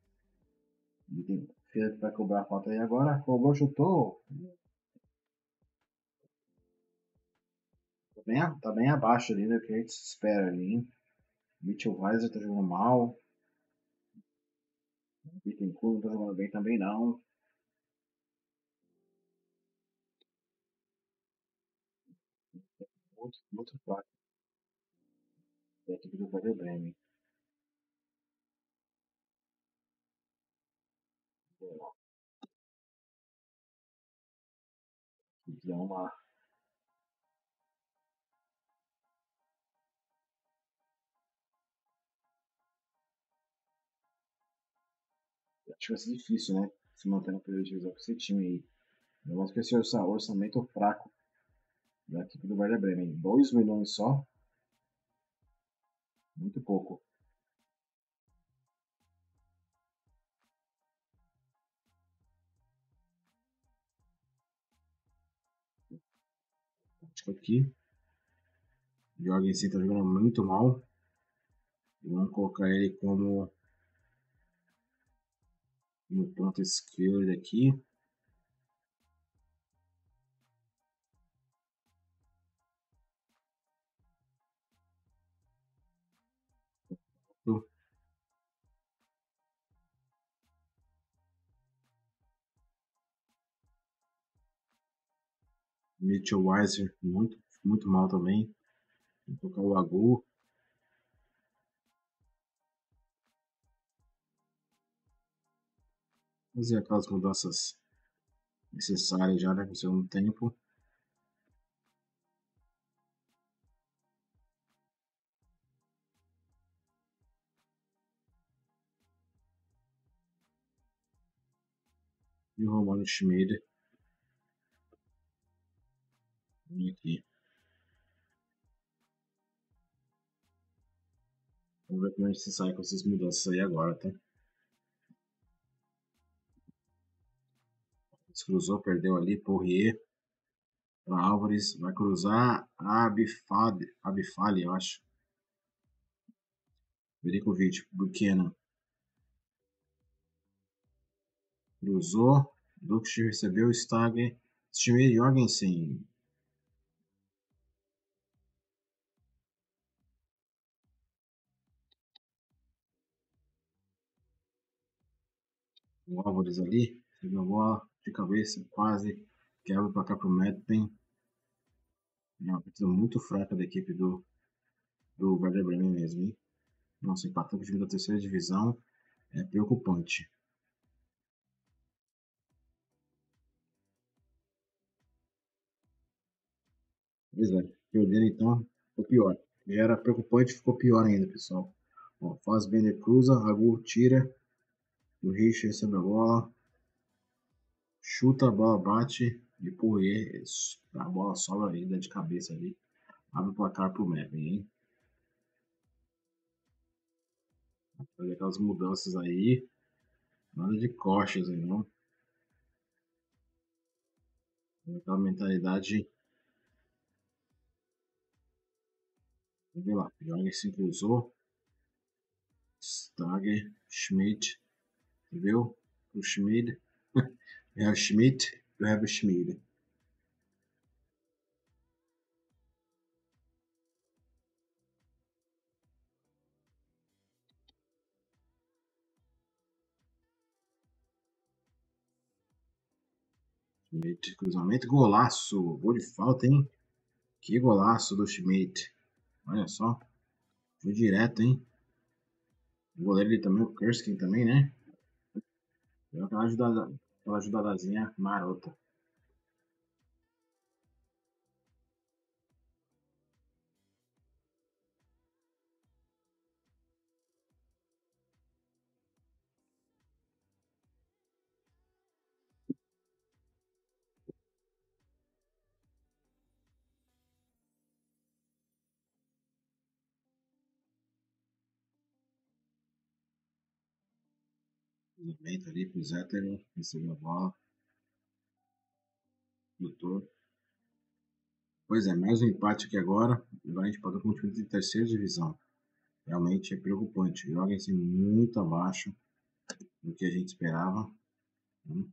Fez para cobrar a falta aí agora. Cobrou, chutou. Tá bem, tá bem abaixo ali, né? Que a gente se espera ali, hein? Mitchell Weiser tá jogando mal. Bittencourt não tá jogando bem também, não. Muito, muito fraco. Da equipe do Werder Bremen. É uma. Acho que vai ser difícil, né? Se manter na primeira divisão com esse time aí. Eu gosto que esse orçamento fraco da equipe do Werder Bremen. dois milhões só, muito pouco. Acho que aqui, o Jorgensen tá jogando muito mal. E vamos colocar ele como no ponto esquerdo aqui. Mitchell Weiser, muito, muito mal também. Vou colocar o Agu. Fazer aquelas mudanças necessárias já, né? No segundo tempo. E o Romano Schmid. Vem aqui. Vamos ver como a gente se sai com essas mudanças aí agora, tá? Cruzou, perdeu ali. Poirier. Para Álvares. Vai cruzar. Abifale, Abifale, eu acho. Velikovic. Buchanan. Cruzou. Dux recebeu. Stag. Schmid Jorgensen. O Álvares ali. Recebeu a bola de cabeça. Quase. Quebra para cá pro Medpen. É uma partida muito fraca da equipe do, do Werder Bremen mesmo, hein? Nossa, empatou com o time da terceira divisão é preocupante. Pois é, perdendo então, ficou pior. Já era preocupante, ficou pior ainda, pessoal. Ó, faz Bender cruza, Ragu tira, o Rich recebe a bola, chuta, a bola bate, e Poirier, a bola sobra ainda de cabeça ali. Abre o placar pro Meppen, hein? Fazer aquelas mudanças aí, nada de coxas aí, não. Aquela mentalidade. Vamos ver lá, joga se cruzou. Stagger, Schmidt, viu? O Schmid. We have Schmidt, you have Schmid. Schmidt, cruzamento, golaço. Gol de falta, hein? Que golaço do Schmidt. Olha só. Foi direto, hein? O goleiro ali também, o Kurskin também, né? Deu aquela, ajudada, aquela ajudadazinha marota. Cruzamento ali pro Zetterlund. Recebeu a bola. Lutou. Pois é, mais um empate aqui agora. Agora a gente pode com o time de terceira divisão. Realmente é preocupante. Joga assim muito abaixo do que a gente esperava. Hum,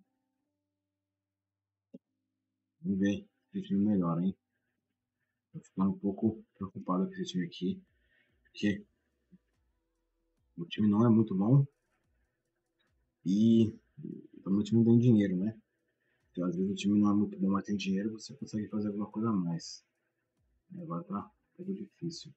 Vamos ver se o time melhora, hein? Tô ficando um pouco preocupado com esse time aqui, porque o time não é muito bom e também o time não tem dinheiro, né? Então, às vezes o time não é muito bom, mas tem dinheiro, você consegue fazer alguma coisa a mais. E agora tá um pouco difícil.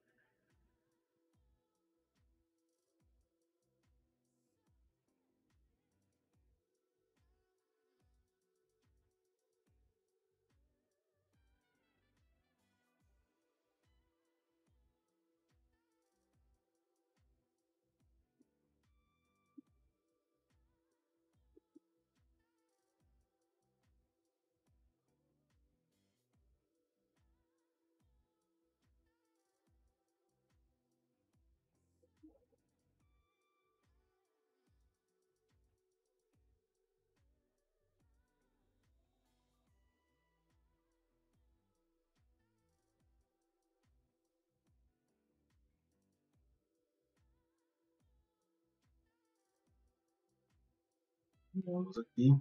Vamos aqui.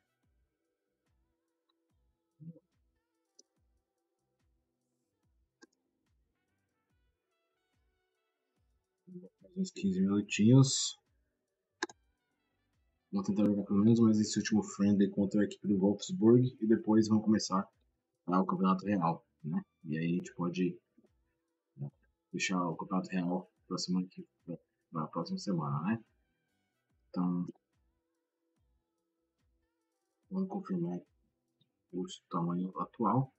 Uns quinze minutinhos. Vamos tentar jogar pelo menos mais esse último friendly contra a equipe do Wolfsburg e depois vamos começar o campeonato real, né? E aí a gente pode, né, deixar o campeonato real para semana que na próxima semana, né? Então vamos confirmar o tamanho atual.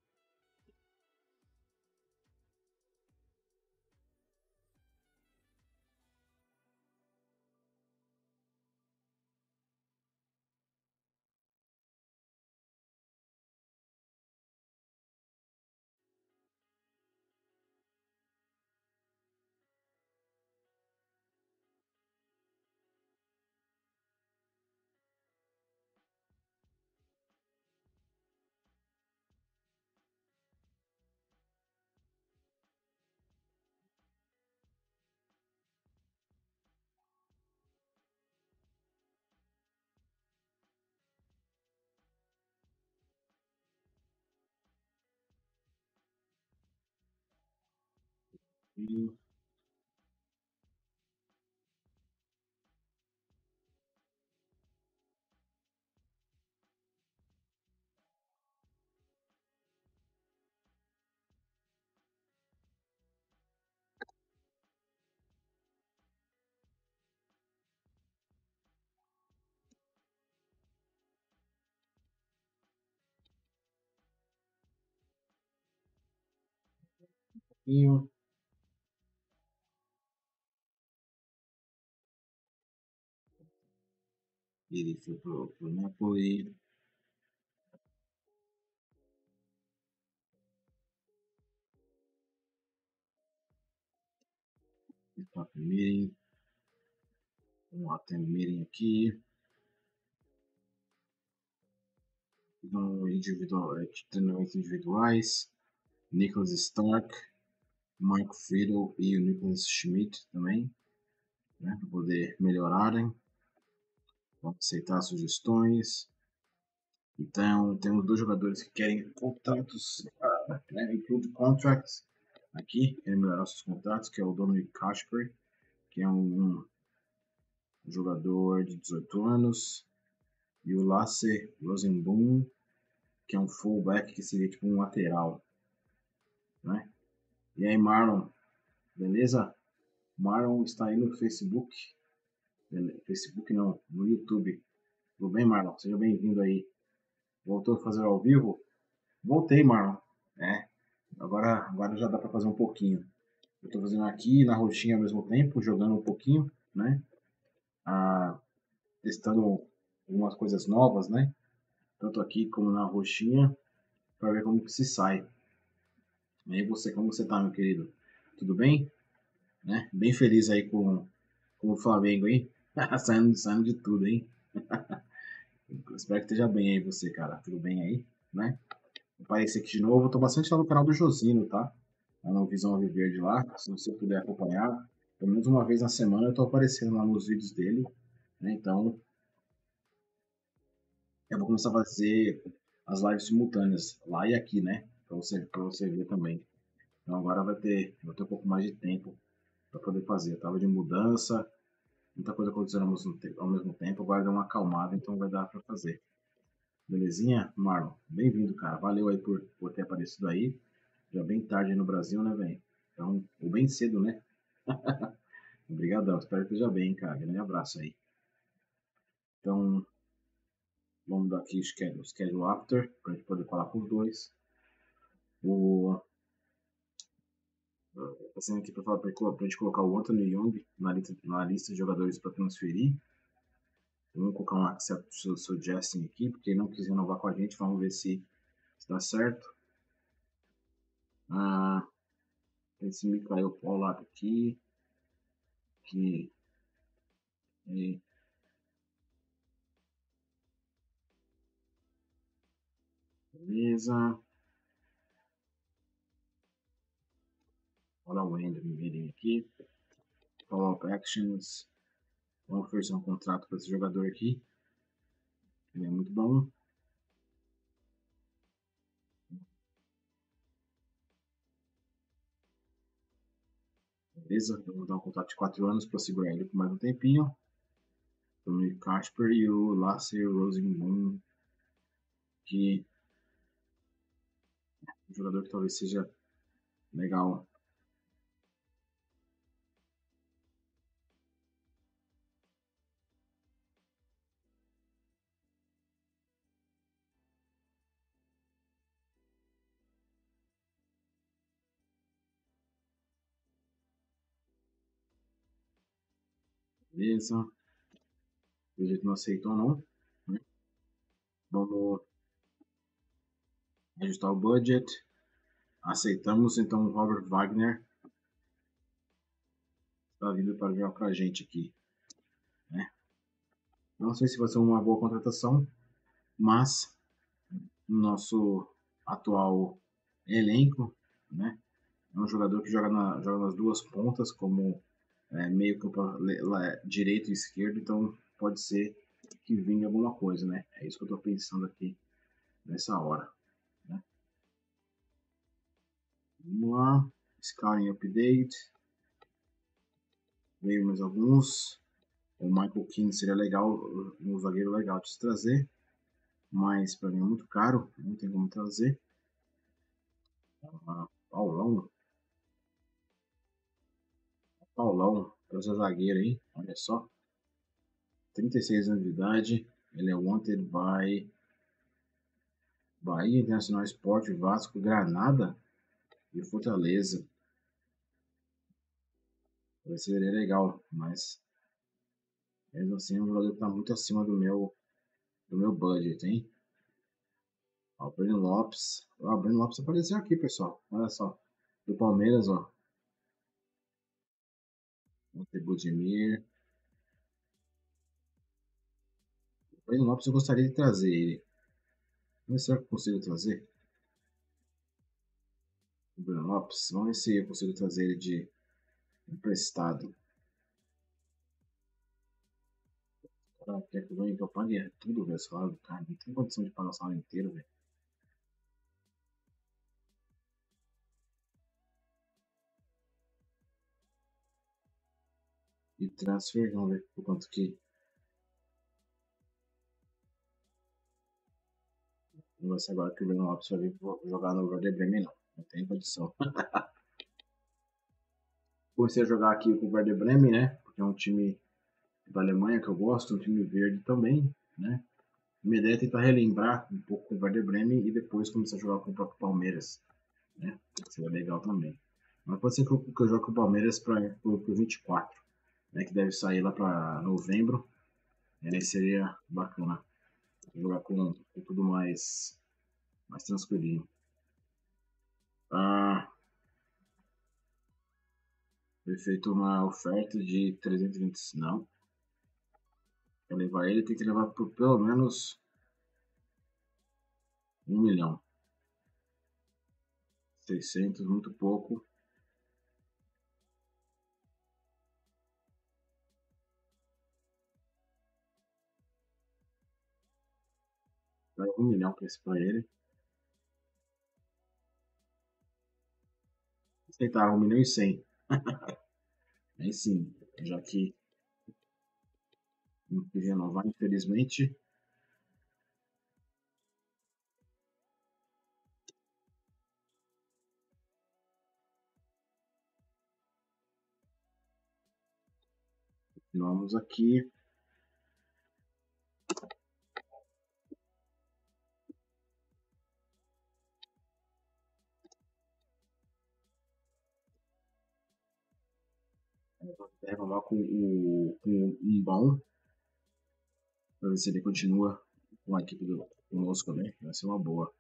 E, e ele foi pro, pro Napoli. Está meeting. Vamos lá, tem meeting aqui. Então, individual, treinamentos individuais. Nicholas Stark, Mark Friedel e o Nicholas Schmidt também, né, para poder melhorarem. Vamos aceitar sugestões. Então, temos dois jogadores que querem contratos, uh, né, include contracts. Aqui, querem melhorar seus contratos, que é o Dominic Kasper, que é um, um jogador de dezoito anos, e o Lasse Rosenboom, que é um fullback, que seria tipo um lateral. Né? E aí, Marlon, beleza? Marlon está aí no Facebook. Facebook não, no YouTube. Tudo bem, Marlon? Seja bem-vindo aí. Voltou a fazer ao vivo? Voltei, Marlon. É, agora, agora já dá para fazer um pouquinho. Eu estou fazendo aqui na roxinha ao mesmo tempo, jogando um pouquinho, né? Ah, testando algumas coisas novas, né? Tanto aqui como na roxinha, para ver como que se sai. E aí você, como você tá, meu querido? Tudo bem? Né? Bem feliz aí com, com o Flamengo, hein? saindo, saindo de tudo, hein? Espero que esteja bem aí você, cara. Tudo bem aí, né? Aparecer aqui de novo. Eu tô bastante lá no canal do Josino, tá? Lá no Visão Verde lá. Se você puder acompanhar, pelo menos uma vez na semana eu tô aparecendo lá nos vídeos dele, né? Então, eu vou começar a fazer as lives simultâneas lá e aqui, né? Pra você, pra você ver também. Então agora vai ter, vai ter um pouco mais de tempo para poder fazer. Eu tava de mudança, muita coisa acontecendo ao mesmo, tempo, ao mesmo tempo, agora deu uma acalmada, então vai dar para fazer. Belezinha? Marlon, bem-vindo, cara. Valeu aí por, por ter aparecido aí. Já bem tarde aí no Brasil, né, velho? Então, ou bem cedo, né? Obrigadão, espero que esteja bem, cara. Grande abraço aí. Então, vamos dar aqui o schedule, schedule after, pra gente poder falar com os dois. O, passando aqui para falar pra gente colocar o Anthony Young na lista, na lista de jogadores para transferir. Vamos colocar um accept suggesting aqui, porque ele não quis renovar com a gente. Vamos ver se, se dá certo. Ah, esse Michael Paulato aqui, que é, beleza. Olha o Ender meeting aqui. Follow-up actions. Vamos oferecer um contrato para esse jogador aqui. Ele é muito bom. Beleza, eu vou dar um contrato de quatro anos para segurar ele por mais um tempinho. O Casper e o Lasse Rosenboom, que é um jogador que talvez seja legal. Beleza. O jeito não aceitou, não. Né? Vamos ajustar o budget. Aceitamos, então o Robert Wagner está vindo para jogar para a gente aqui. Né? Não sei se vai ser uma boa contratação, mas no nosso atual elenco, né? É um jogador que joga, na, joga nas duas pontas, como é, meio campo direito e esquerdo, então pode ser que vingue alguma coisa, né? É isso que eu estou pensando aqui nessa hora. Né? Vamos lá, Scouting Update, veio mais alguns. O Michael Keane seria legal, um zagueiro legal de se trazer, mas para mim é muito caro, não tem como trazer. Ah, Paulão, Paulão, trazer zagueiro aí, olha só, trinta e seis anos de idade, ele é wanted by Bahia, Internacional Esporte, Vasco, Granada e Fortaleza. Vai ser legal, mas mesmo assim é um jogador que está muito acima do meu, do meu budget, hein? Ó, o Breno Lopes. Ó, o Breno Lopes apareceu aqui, pessoal. Olha só. Do Palmeiras, ó. O Budimir. O Breno Lopes eu gostaria de trazer ele. Mas será que eu consigo trazer? O Breno Lopes. Vamos ver se eu consigo trazer ele de emprestado. Cara, quer que eu ganhe que eu pague tudo, velho? Salário do cara. Não tem condição de pagar o salário inteiro, velho. E transfer, vamos ver por quanto que. Não vai ser agora que o Breno Lopes vai vir jogar no Werder Bremen, não. Não tem condição. Comecei a jogar aqui com o Werder Bremen, né? Porque é um time da Alemanha que eu gosto, um time verde também, né? Minha ideia é tentar relembrar um pouco com o Werder Bremen e depois começar a jogar com o próprio Palmeiras, né? Seria legal também. Mas pode ser que eu, que eu jogue com o Palmeiras para o vinte e quatro, né? Que deve sair lá para novembro. E aí seria bacana jogar com, com tudo mais, mais tranquilinho. Ah, foi feita uma oferta de trezentos e vinte. Não, para levar ele tem que levar por pelo menos um milhão. Seiscentos, muito pouco. Vai um milhão para ele. Aceitar um milhão e cem. Aí sim, já que não quis renovar, infelizmente, vamos aqui. Renovar com o com um bom, para ver se ele continua com a equipe do, conosco, né? Vai ser uma boa.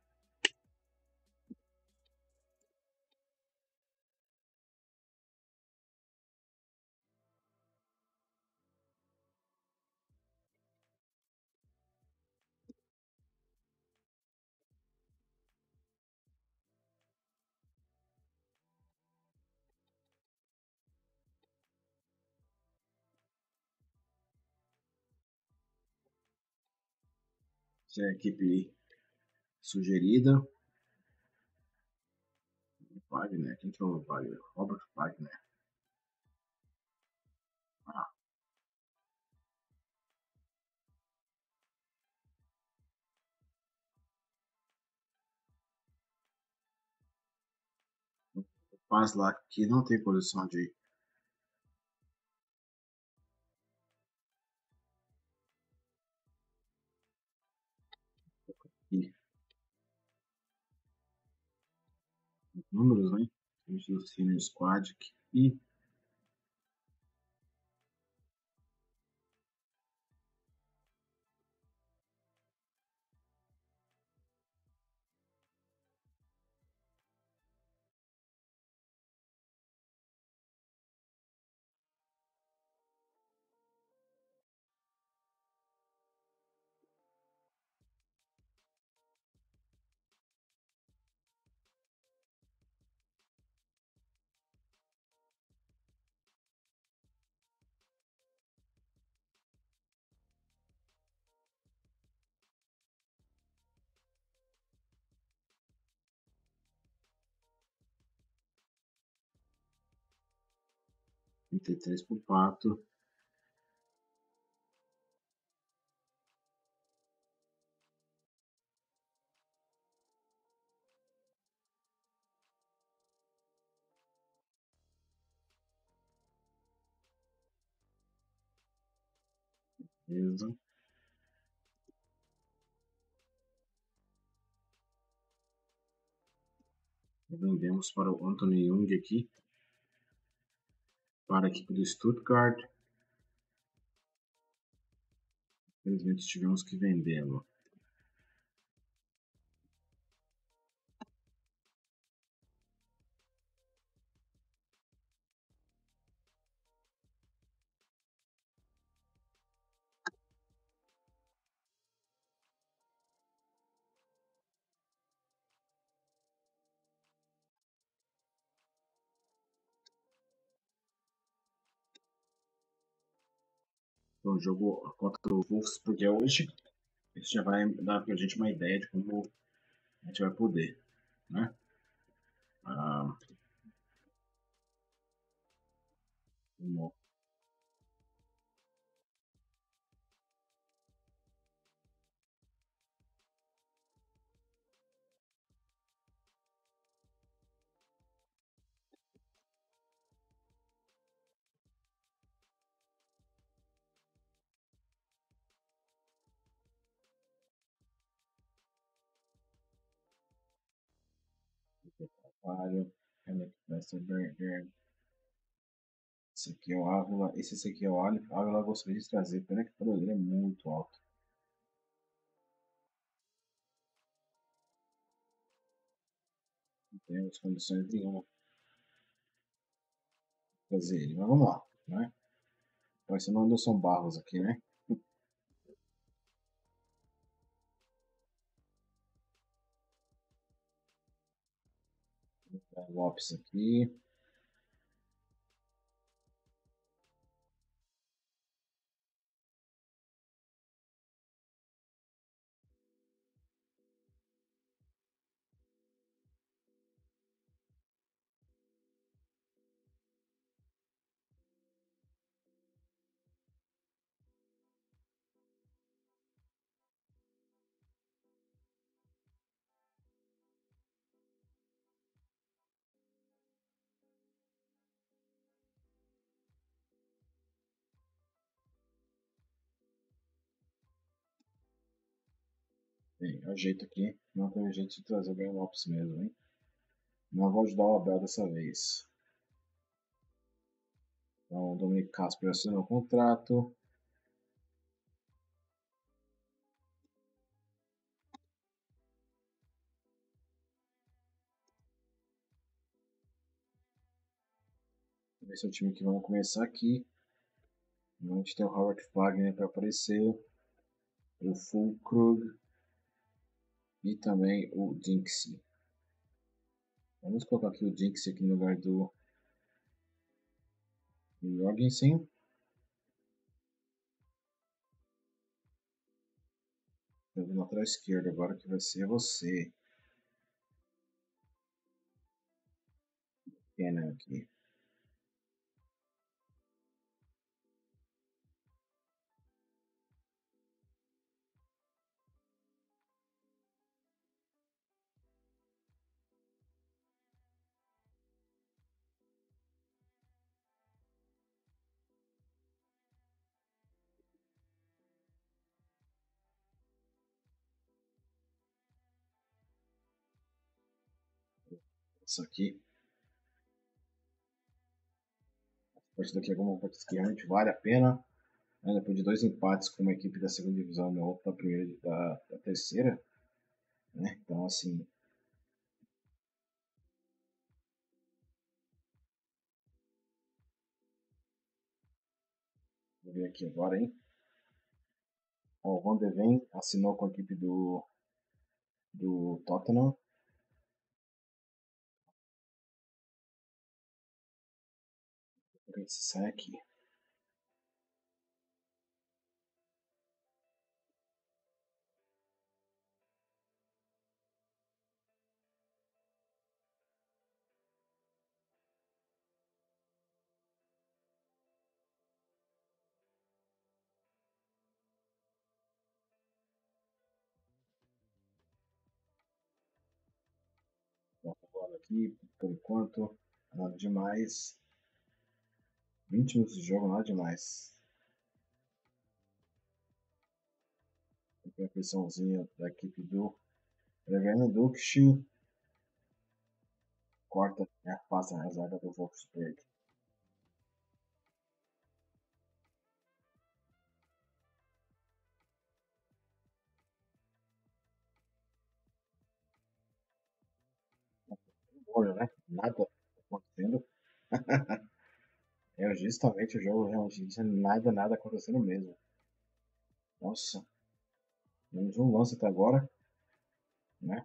Essa é a equipe sugerida. Wagner, quem que é o Wagner? Robert Wagner. Ah, o rapaz lá que não tem posição de ir. Números, né? Do Senior Squad e trinta e três pro Pato. Beleza. Vendemos para o Anthony Young aqui. Para a equipe do Stuttgart. Infelizmente tivemos que vendê-lo. Então, o jogo contra o Wolfsburg é hoje. Isso já vai dar para a gente uma ideia de como a gente vai poder, né? Ah, como trabalho, Westerberger. Esse aqui é o Ávila. Esse aqui é o Ávila. Eu gostaria de trazer. Pena que o valor dele é muito alto. Não temos condições nenhuma de fazer ele. Mas vamos lá, né? Vai ser o Anderson Barros aqui, né? Lopes aqui. Bem, ajeito aqui. Não tem jeito de trazer bem o Lopes mesmo, hein? Não vou ajudar o Abel dessa vez. Então, o Dominic Casper assinou o contrato. Esse é o time que vamos começar aqui. A gente tem o Howard Wagner para aparecer. O Fulkrug. E também o Dinksy. Vamos colocar aqui o Dinksy aqui no lugar do, do Jorgensen. lateral esquerdo agora que vai ser você. Pena aqui. Isso aqui. A partir daqui alguma partida que realmente vale a pena. Né? Depois de dois empates com uma equipe da segunda divisão e outra da primeira da, da terceira. Né? Então assim. Vou ver aqui agora, hein? Ó, o Van de Ven assinou com a equipe do, do Tottenham. Vou ver se sai aqui. Bota a bola aqui, por enquanto. Nada demais. vinte minutos de jogo, nada demais. Aqui a pressãozinha da equipe do Breveno Dukshi. Corta e afasta a zaga do Wolfsburg. Olha, né? Nada acontecendo. É justamente o jogo realmente nada, nada acontecendo mesmo. Nossa, menos um lance até agora, né?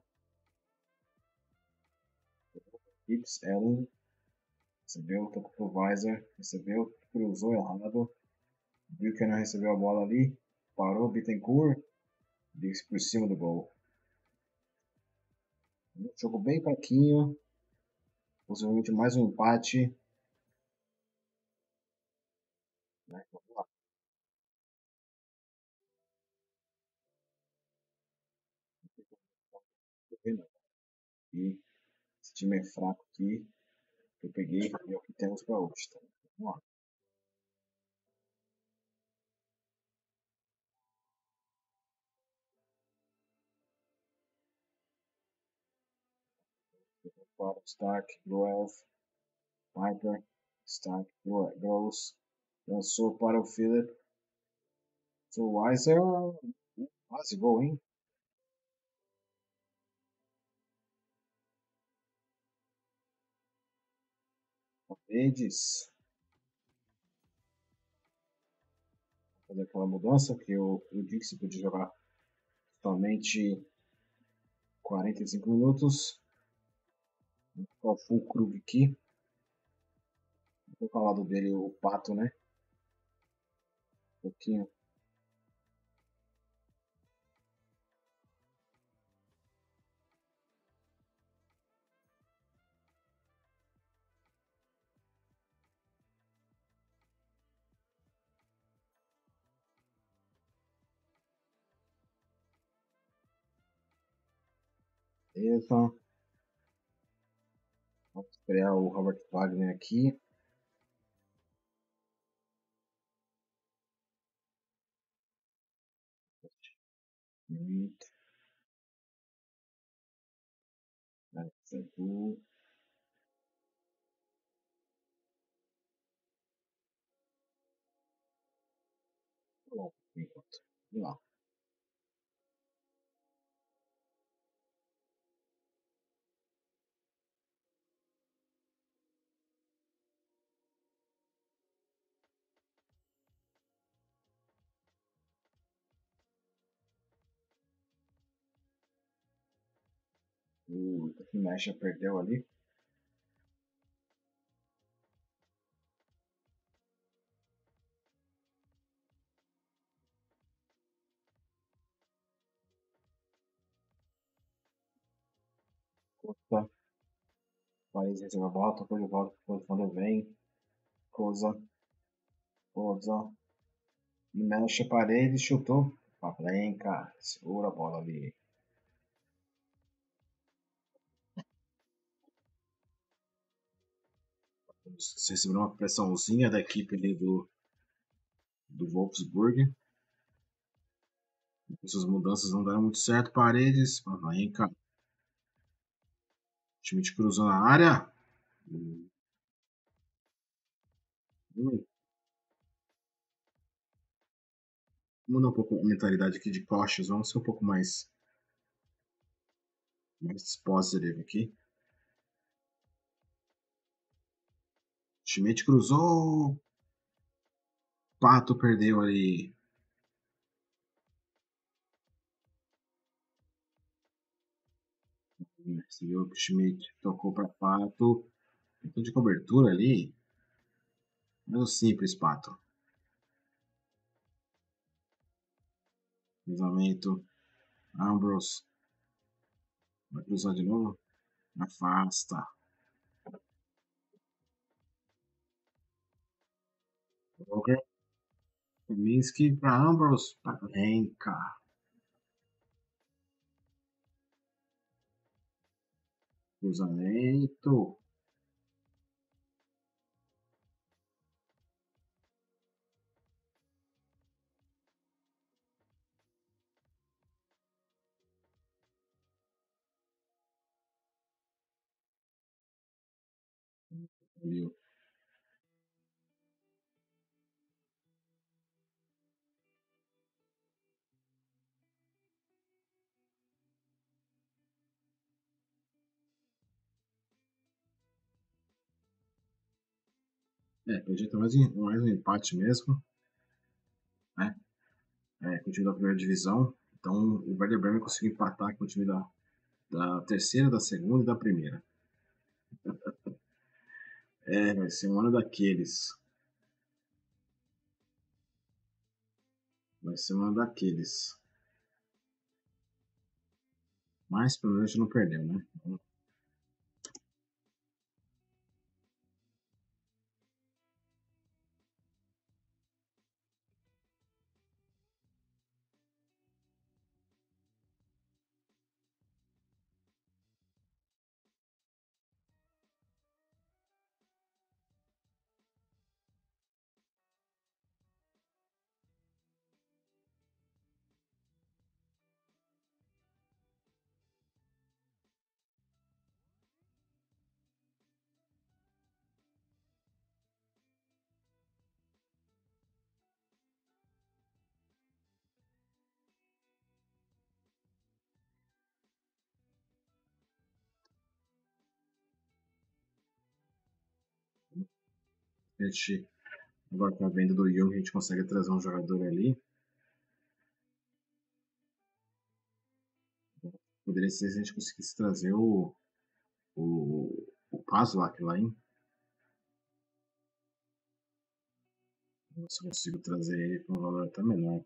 Gibbs, Allen, recebeu, tocou pro Weiser, recebeu, cruzou errado. Buchanan recebeu a bola ali, parou, Bittencourt, disse por cima do gol. Um jogo bem fraquinho, possivelmente mais um empate. Né? Vamos lá. E esse time é fraco aqui. Eu peguei e é o que temos para hoje. Tá? Vamos lá. Para Stark, Gruev, Piper, Stark, Gross. Lançou para o Philip. O Weiser, quase gol, hein? Paredes. Fazer aquela mudança que eu, eu disse que podia jogar somente quarenta e cinco minutos. Vou full Krug aqui. Vou falar do dele o Pato, né? Um pouquinho. Beleza. Vamos estrear o Robert Wagner aqui. Muito. Aceitou. Bom, enquanto. Vamos lá. O Nash já perdeu ali. Puta, Paris recebeu a bola, tocou de volta pro Van vem. Coisa, coisa. Mexe a parede, chutou. Pavlenka, segura a bola ali. Recebeu uma pressãozinha da equipe ali do, do Wolfsburg. Essas mudanças não deram muito certo. Paredes, Pavlenka. Schmidt cruzou na área. Hum, Muda um pouco a mentalidade aqui de costas. Vamos ser um pouco mais, mais positive aqui. Schmidt cruzou. Pato perdeu ali. Você viu que o Schmidt tocou para Pato. Tentou de cobertura ali. Meio simples, Pato. Cruzamento. Ambrose. Vai cruzar de novo. Afasta. Roger. Kaminsky para Ambrose. Pavlenka. Cruzamento. Viu? É, podia ter mais, mais um empate mesmo, né? É, com o time da primeira divisão. Então o Werder Bremen conseguiu empatar com o time da, da terceira, da segunda e da primeira. É, vai ser um ano daqueles. Vai ser um ano daqueles. Mas pelo menos a gente não perdeu, né? Então, a gente, agora com a venda do Young, a gente consegue trazer um jogador ali. Poderia ser se a gente conseguisse trazer o, o, o Paslak lá, hein? Se eu consigo trazer ele com um valor até menor.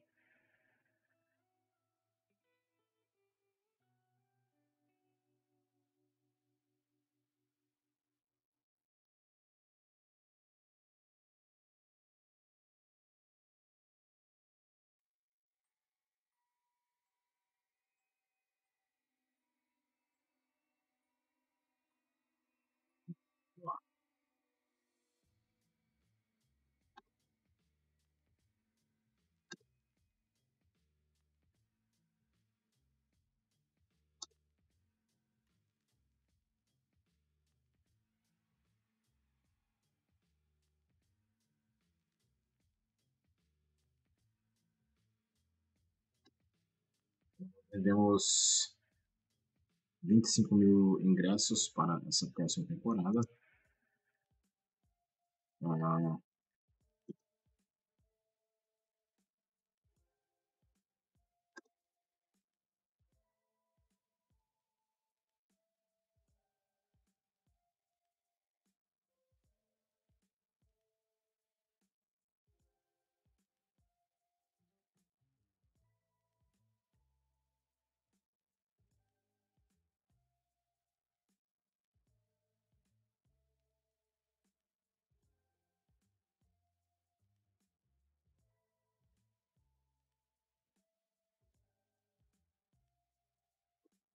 Vendemos vinte e cinco mil ingressos para essa próxima temporada. Ah,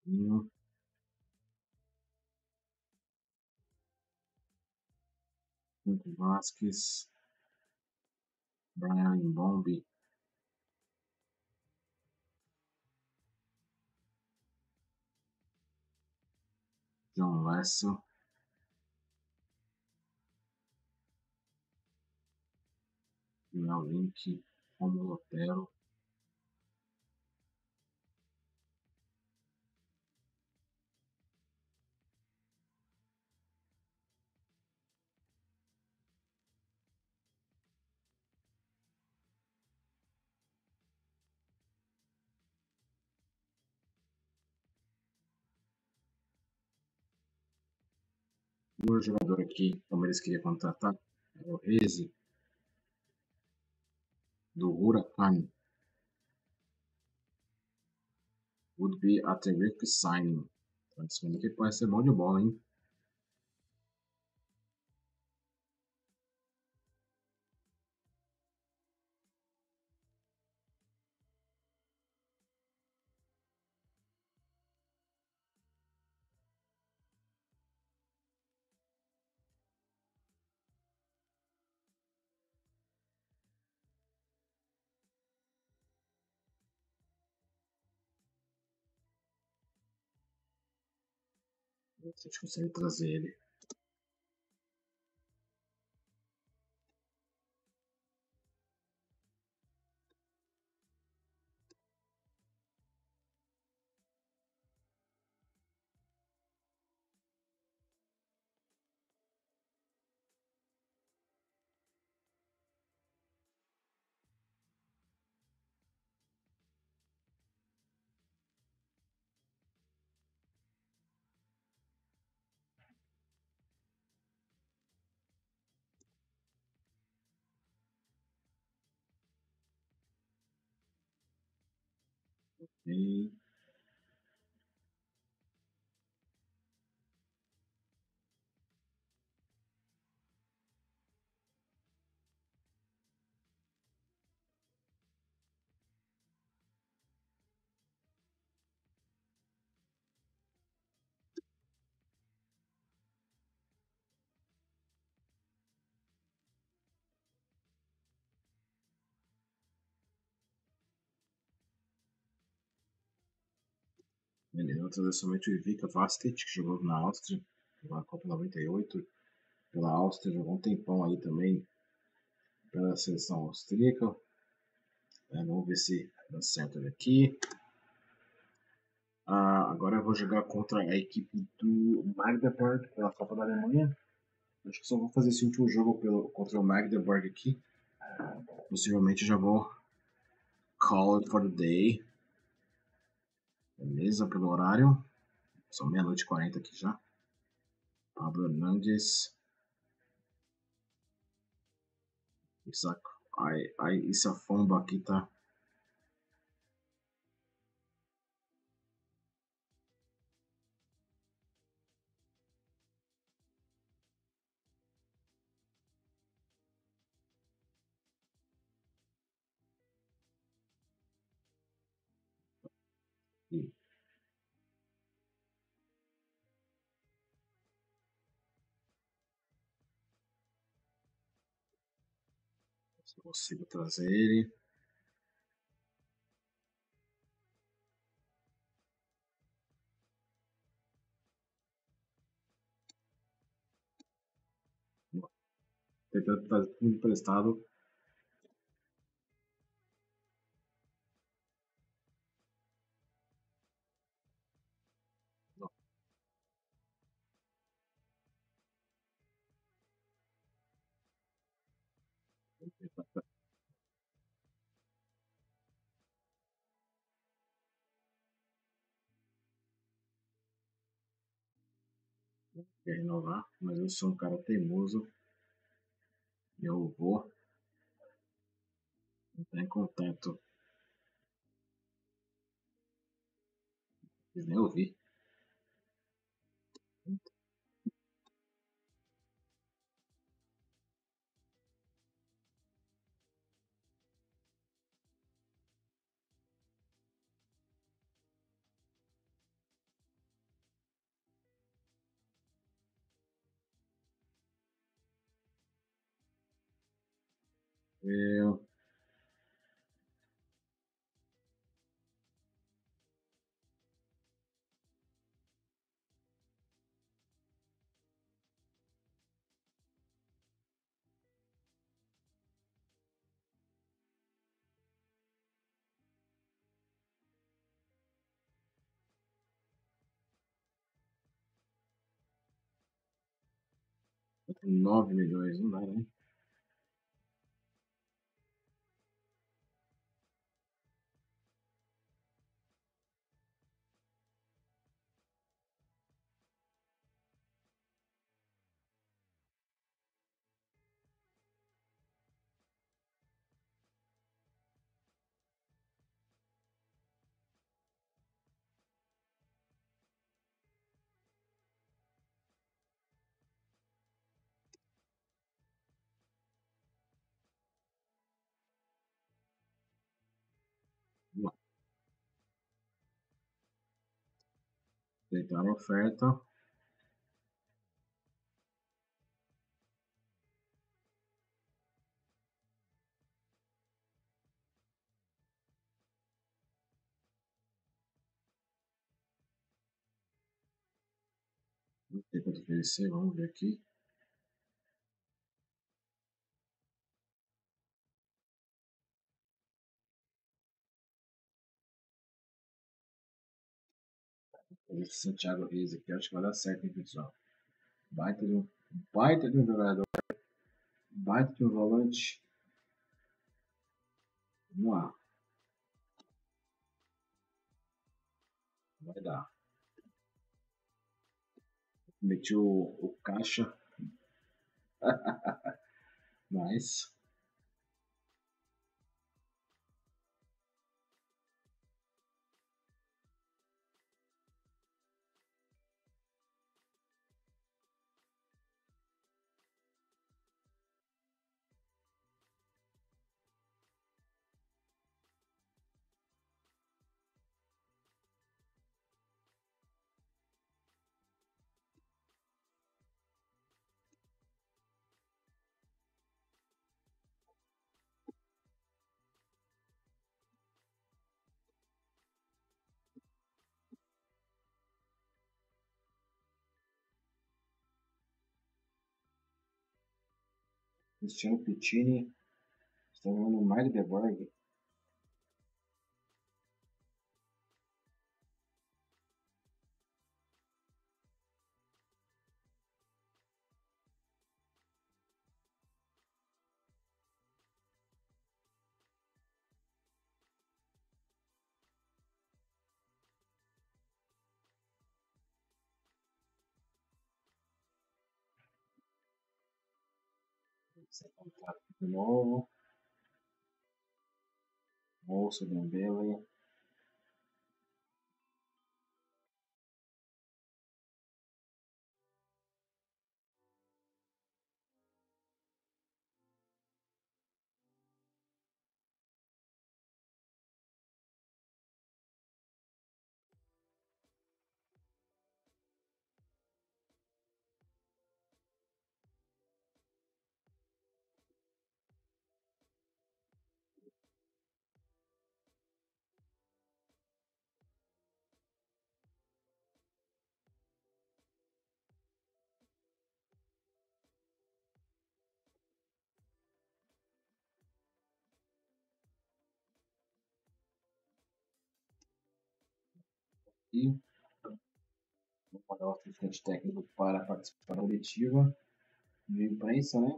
Hum, Nico Vasquez, Brian Bombi, John Lessa, Mel Link, Romulo Otero. O meu jogador aqui, o Palmeiras queria contratar, é o Reze, do Huracan. Would be a terrific signing. Tá dizendo que pode ser bom de bola, hein? Se a gente consegue trazer ele. E beleza, vou trazer somente o Ivica Vasquez, que jogou na Áustria, jogou na Copa noventa e oito. Pela Áustria, jogou um tempão aí também pela seleção austríaca. É, vamos ver se dá certo ele aqui. Ah, agora eu vou jogar contra a equipe do Magdeburg pela Copa da Alemanha. Acho que só vou fazer esse último jogo pelo, contra o Magdeburg aqui. Possivelmente já vou call it for the day. Beleza, pelo horário. São meia-noite e quarenta aqui já. Pablo Hernandes. Isaac. Ai, ai, essa fomba aqui tá. Ih, se eu consigo trazer ele. Tentando trazer tudo emprestado. Não, quer renovar, mas eu sou um cara teimoso. Eu vou entrar em contato. Vocês nem ouvir. Eu... nove milhões, não dá, né? Vamos lá. Aceitar a oferta. Não tem quanto oferecer, vamos ver aqui. Esse Santiago Reis aqui, acho que vai dar certo, hein, pessoal? Baita de um, baita de um jogador, baita de um volante. Vamos lá, vai dar. Meti o, o caixa, mas Cristiano Pittini está jogando no Magdeburg. Sem contrato de novo. Bolsa Dembele. E vou pagar o assistente técnico para participar da coletiva de imprensa, né?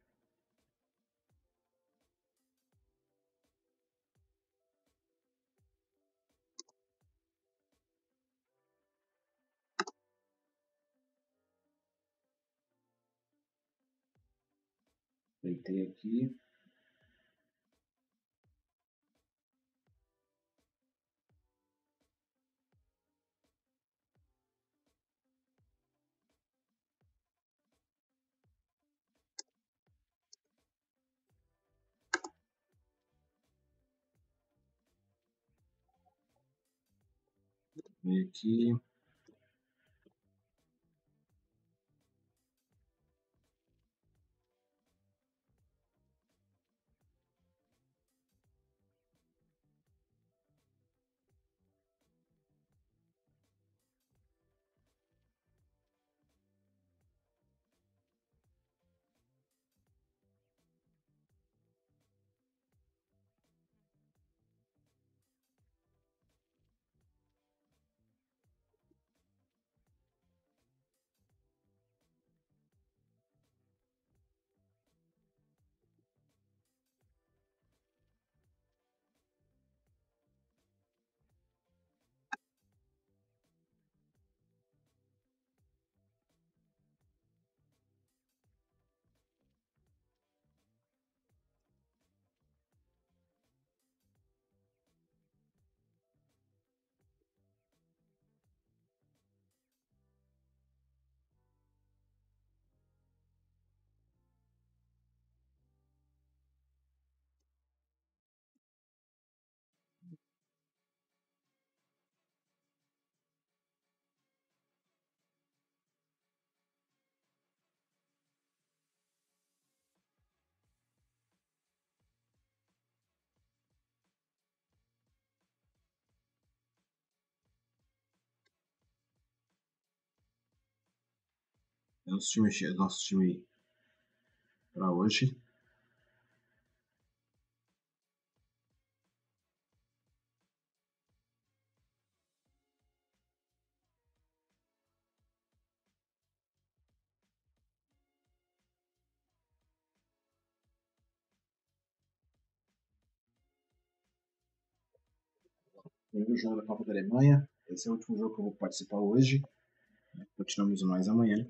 Deitei aqui. Veio aqui. Nosso time, nosso time para hoje. Primeiro jogo da Copa da Alemanha. Esse é o último jogo que eu vou participar hoje. Continuamos mais amanhã.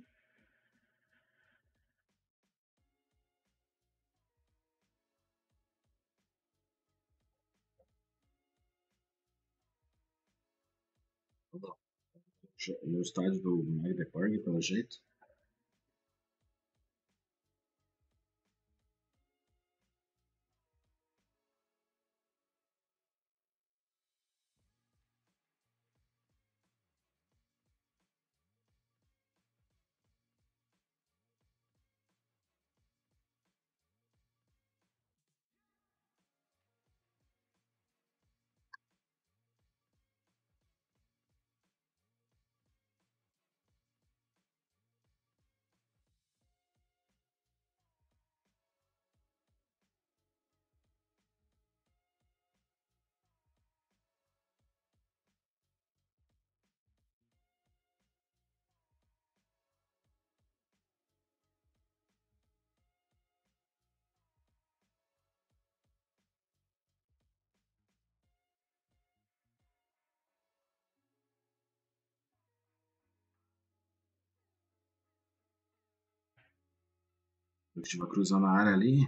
No estádio do Magdeburg, pelo jeito. Eu estive cruzando a área ali.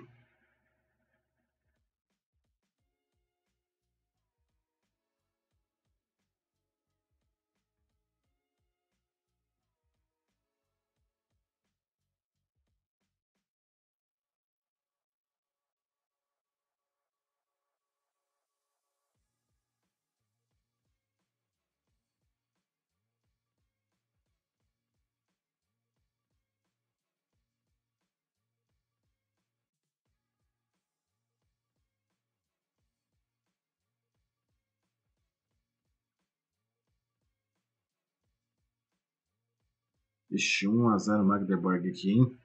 Ixi, um a zero Magdeburg aqui, hein?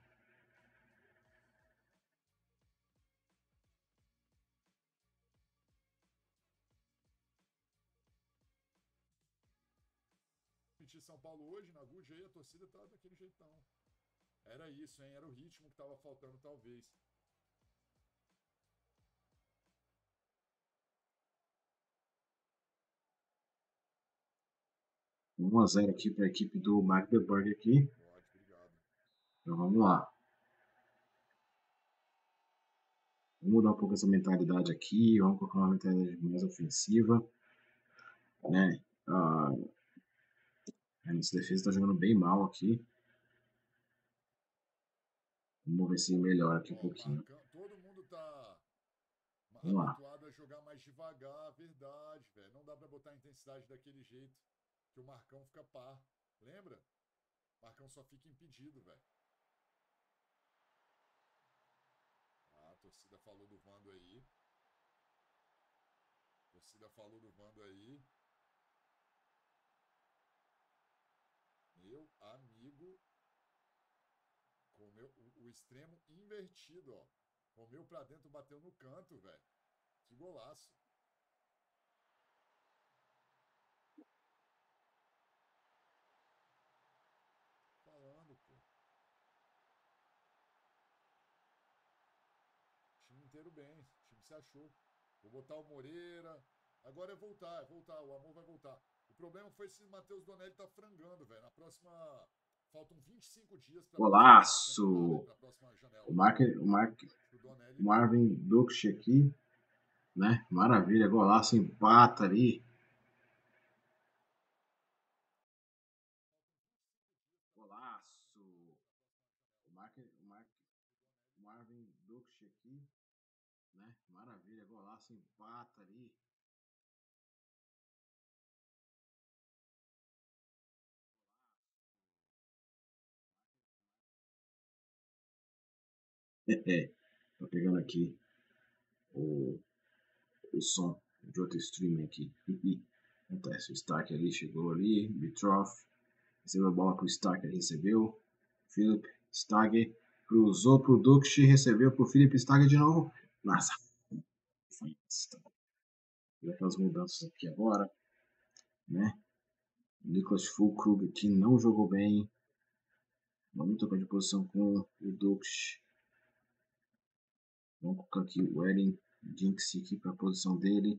São Paulo hoje, na Guja, aí a torcida tá daquele jeitão. Era isso, hein? Era o ritmo que tava faltando, talvez. um a zero aqui para a equipe do Magdeburg aqui. Pode, obrigado. Então vamos lá. Vamos mudar um pouco essa mentalidade aqui. Vamos colocar uma mentalidade mais ofensiva. Né? Ah, a nossa defesa está jogando bem mal aqui. Vamos ver se melhora aqui um pouquinho. Marcão, todo mundo tá Vamos lá. habituado a jogar mais devagar, verdade, velho. Não dá pra botar a intensidade daquele jeito que o Marcão fica par. Lembra? O Marcão só fica impedido, velho. Ah, a torcida falou do Vando aí. A torcida falou do Vando aí. Meu amigo. Com o, meu, o, o extremo invertido, ó. Romeu pra dentro bateu no canto, velho. Que golaço. Falando, pô. Time inteiro bem. O time se achou. Vou botar o Moreira. Agora é voltar, é voltar. O amor vai voltar. O problema foi se o Matheus Donelli tá frangando, velho. Na próxima. Faltam vinte e cinco dias pra Golaço! próxima temporada, pra próxima janela. O, Mark, o, Mark, O Donelli... o Marvin Duksch aqui, né? Maravilha, golaço, empata ali. Golaço! O, Mark, o, Mark, o Marvin Duksch aqui, né? Maravilha, golaço, empata ali. É, tô pegando aqui o, o som de outro streaming aqui. Acontece, o Stark ali chegou ali, Bitroff, recebeu a bola que o Stark recebeu, Philip Stagg cruzou pro Dux, recebeu pro Philip Stagg de novo. Nossa, foi aquelas mudanças aqui agora, né? Nicholas Füllkrug que não jogou bem. Vamos trocar de posição com o Dux. Vamos colocar aqui o Eren Jinx aqui para a posição dele.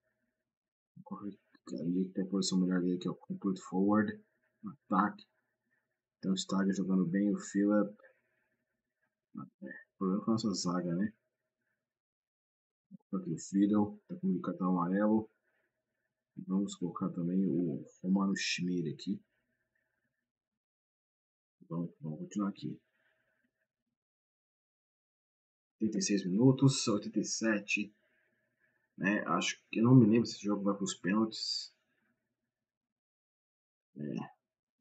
Ali tem a posição melhor dele, que é o Complete Forward. Ataque. Então o Stagg jogando bem, o Philip. É, o problema com a nossa zaga, né? Aqui o Friedel, tá com o cartão amarelo. Vamos colocar também o Romano Schmid aqui. Vamos, vamos continuar aqui. oitenta e seis minutos, oitenta e sete. Né? Acho que eu não me lembro se esse jogo vai para os pênaltis. É.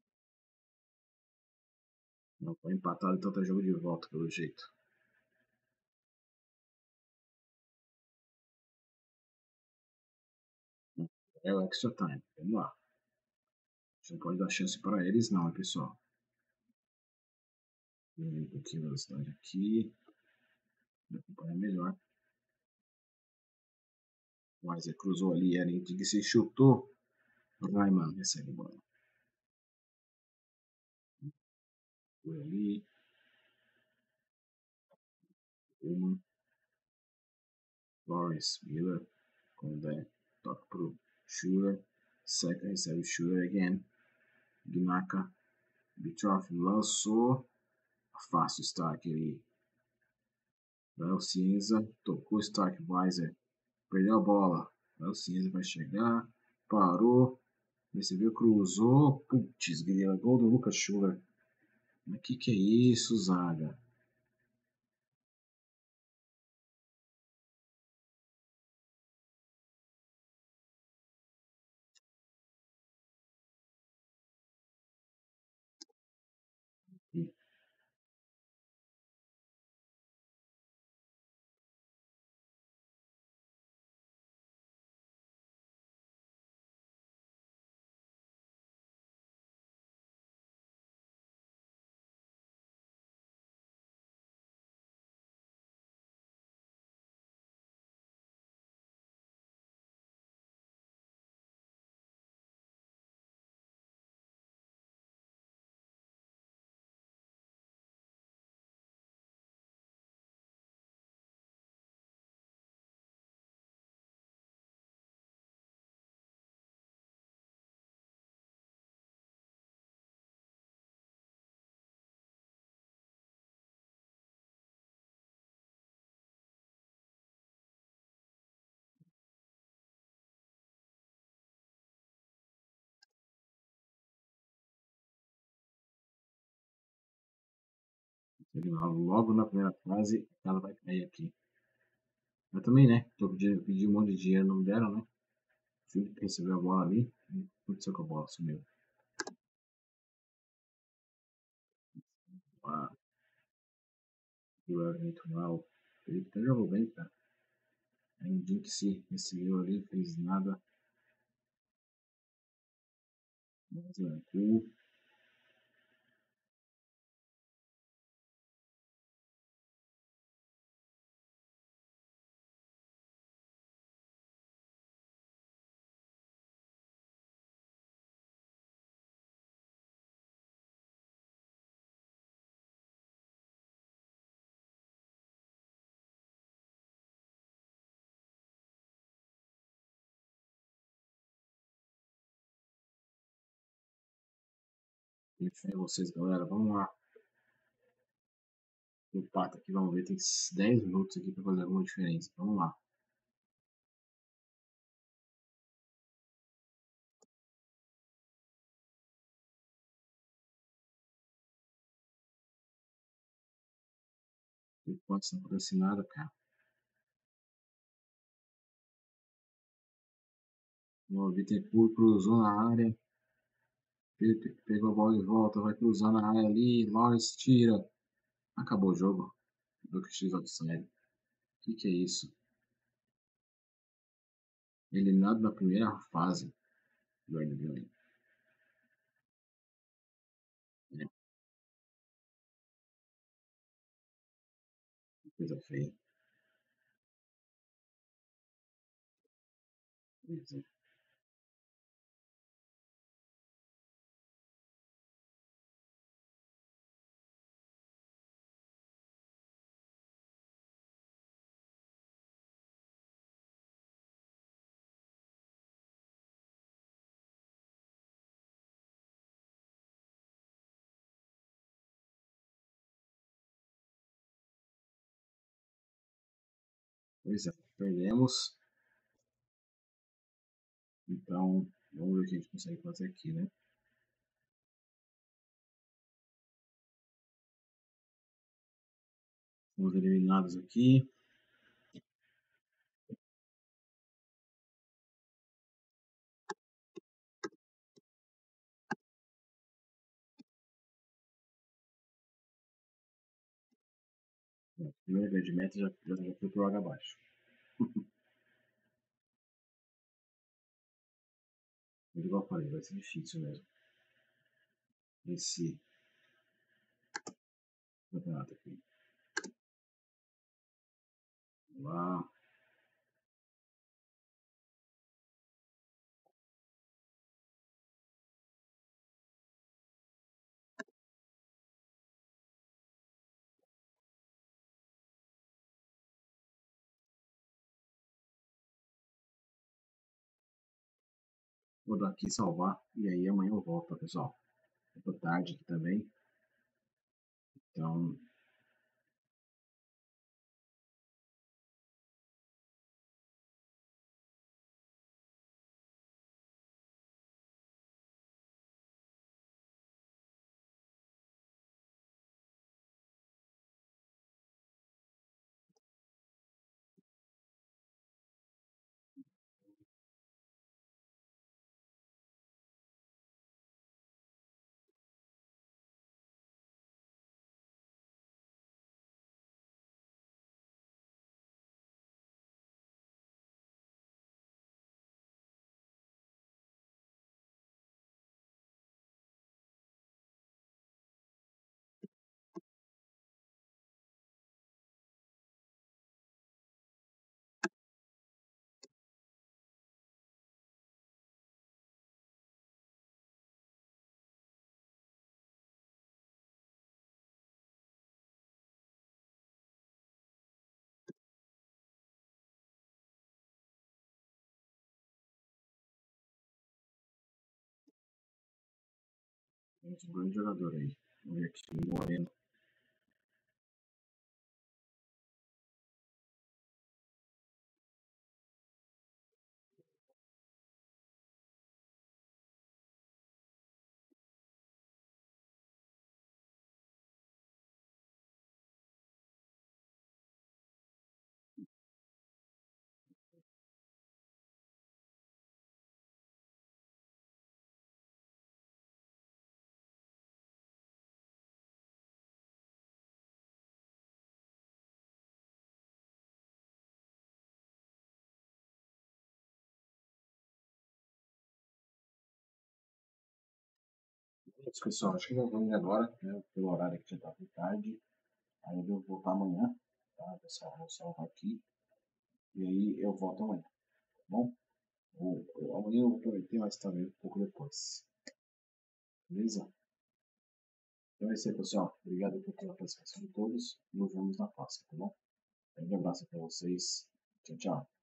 Não foi empatado, então tá jogo de volta, pelo jeito. É o extra time. Vamos lá. A gente não pode dar chance para eles, não, pessoal. Um pouquinho de velocidade aqui. Vou acompanhar melhor. O Isaac cruzou ali, Eren se chutou. Raiman recebe a bola. Foi ali. Uma. Lawrence Miller com o Dé. Toca pro Schurer. Seca recebe o Schurer again. Gnaka. Bitroff lançou. Afasta o Stark ali. Léo Cinza. Tocou o Stark Weiser. Perdeu a bola. Léo Cinza vai chegar. Parou. Recebeu, cruzou. Putz, grila. Gol do Lucas Schuller. Mas que que é isso, zaga? Logo na primeira fase, ela vai cair aqui. Mas também, né? Tô pedindo, pedi um monte de dinheiro, não me deram, né? O Felipe recebeu a bola ali. O que aconteceu com a bola? Sumiu. Ah, o muito mal. O Felipe até jogou bem, cara. Aí um dia que se recebeu ali, não fez nada. Mas é cool. Enfim, vocês, galera. Vamos lá. Empata aqui, vamos ver. Tem dez minutos aqui pra fazer alguma diferença. Vamos lá. Enquanto não acontece nada, cara. O Bittencourt cruzou na área. Pegou a bola de volta, vai cruzar na área ali. Lawrence tira. Acabou o jogo. Do que X outside. O que, que é isso? Eliminado na primeira fase do N B A. É. Coisa feia. Pois é. Pois é, perdemos. Então, vamos ver o que a gente consegue fazer aqui, né? Fomos eliminados aqui. O primeiro grande meta já, já, já foi pro água abaixo. Mas igual eu falei, vai ser difícil mesmo. Esse campeonato aqui. Vamos lá. Vou dar aqui salvar. E aí amanhã eu volto, tá, pessoal? Eu tô tarde aqui também. Então, temos um grande jogador aí. Vamos ver aqui, Moreno. Isso, pessoal, acho que eu vou indo agora, né, pelo horário que já tá tarde. Aí eu vou voltar amanhã, tá, pessoal? Vou salvar aqui. E aí eu volto amanhã, tá bom? Ou, ou, amanhã eu vou aproveitar mais também um pouco depois. Beleza? Então é isso aí, pessoal. Obrigado pela participação de todos. Nos vemos na próxima, tá bom? Um grande abraço para vocês. Tchau, tchau.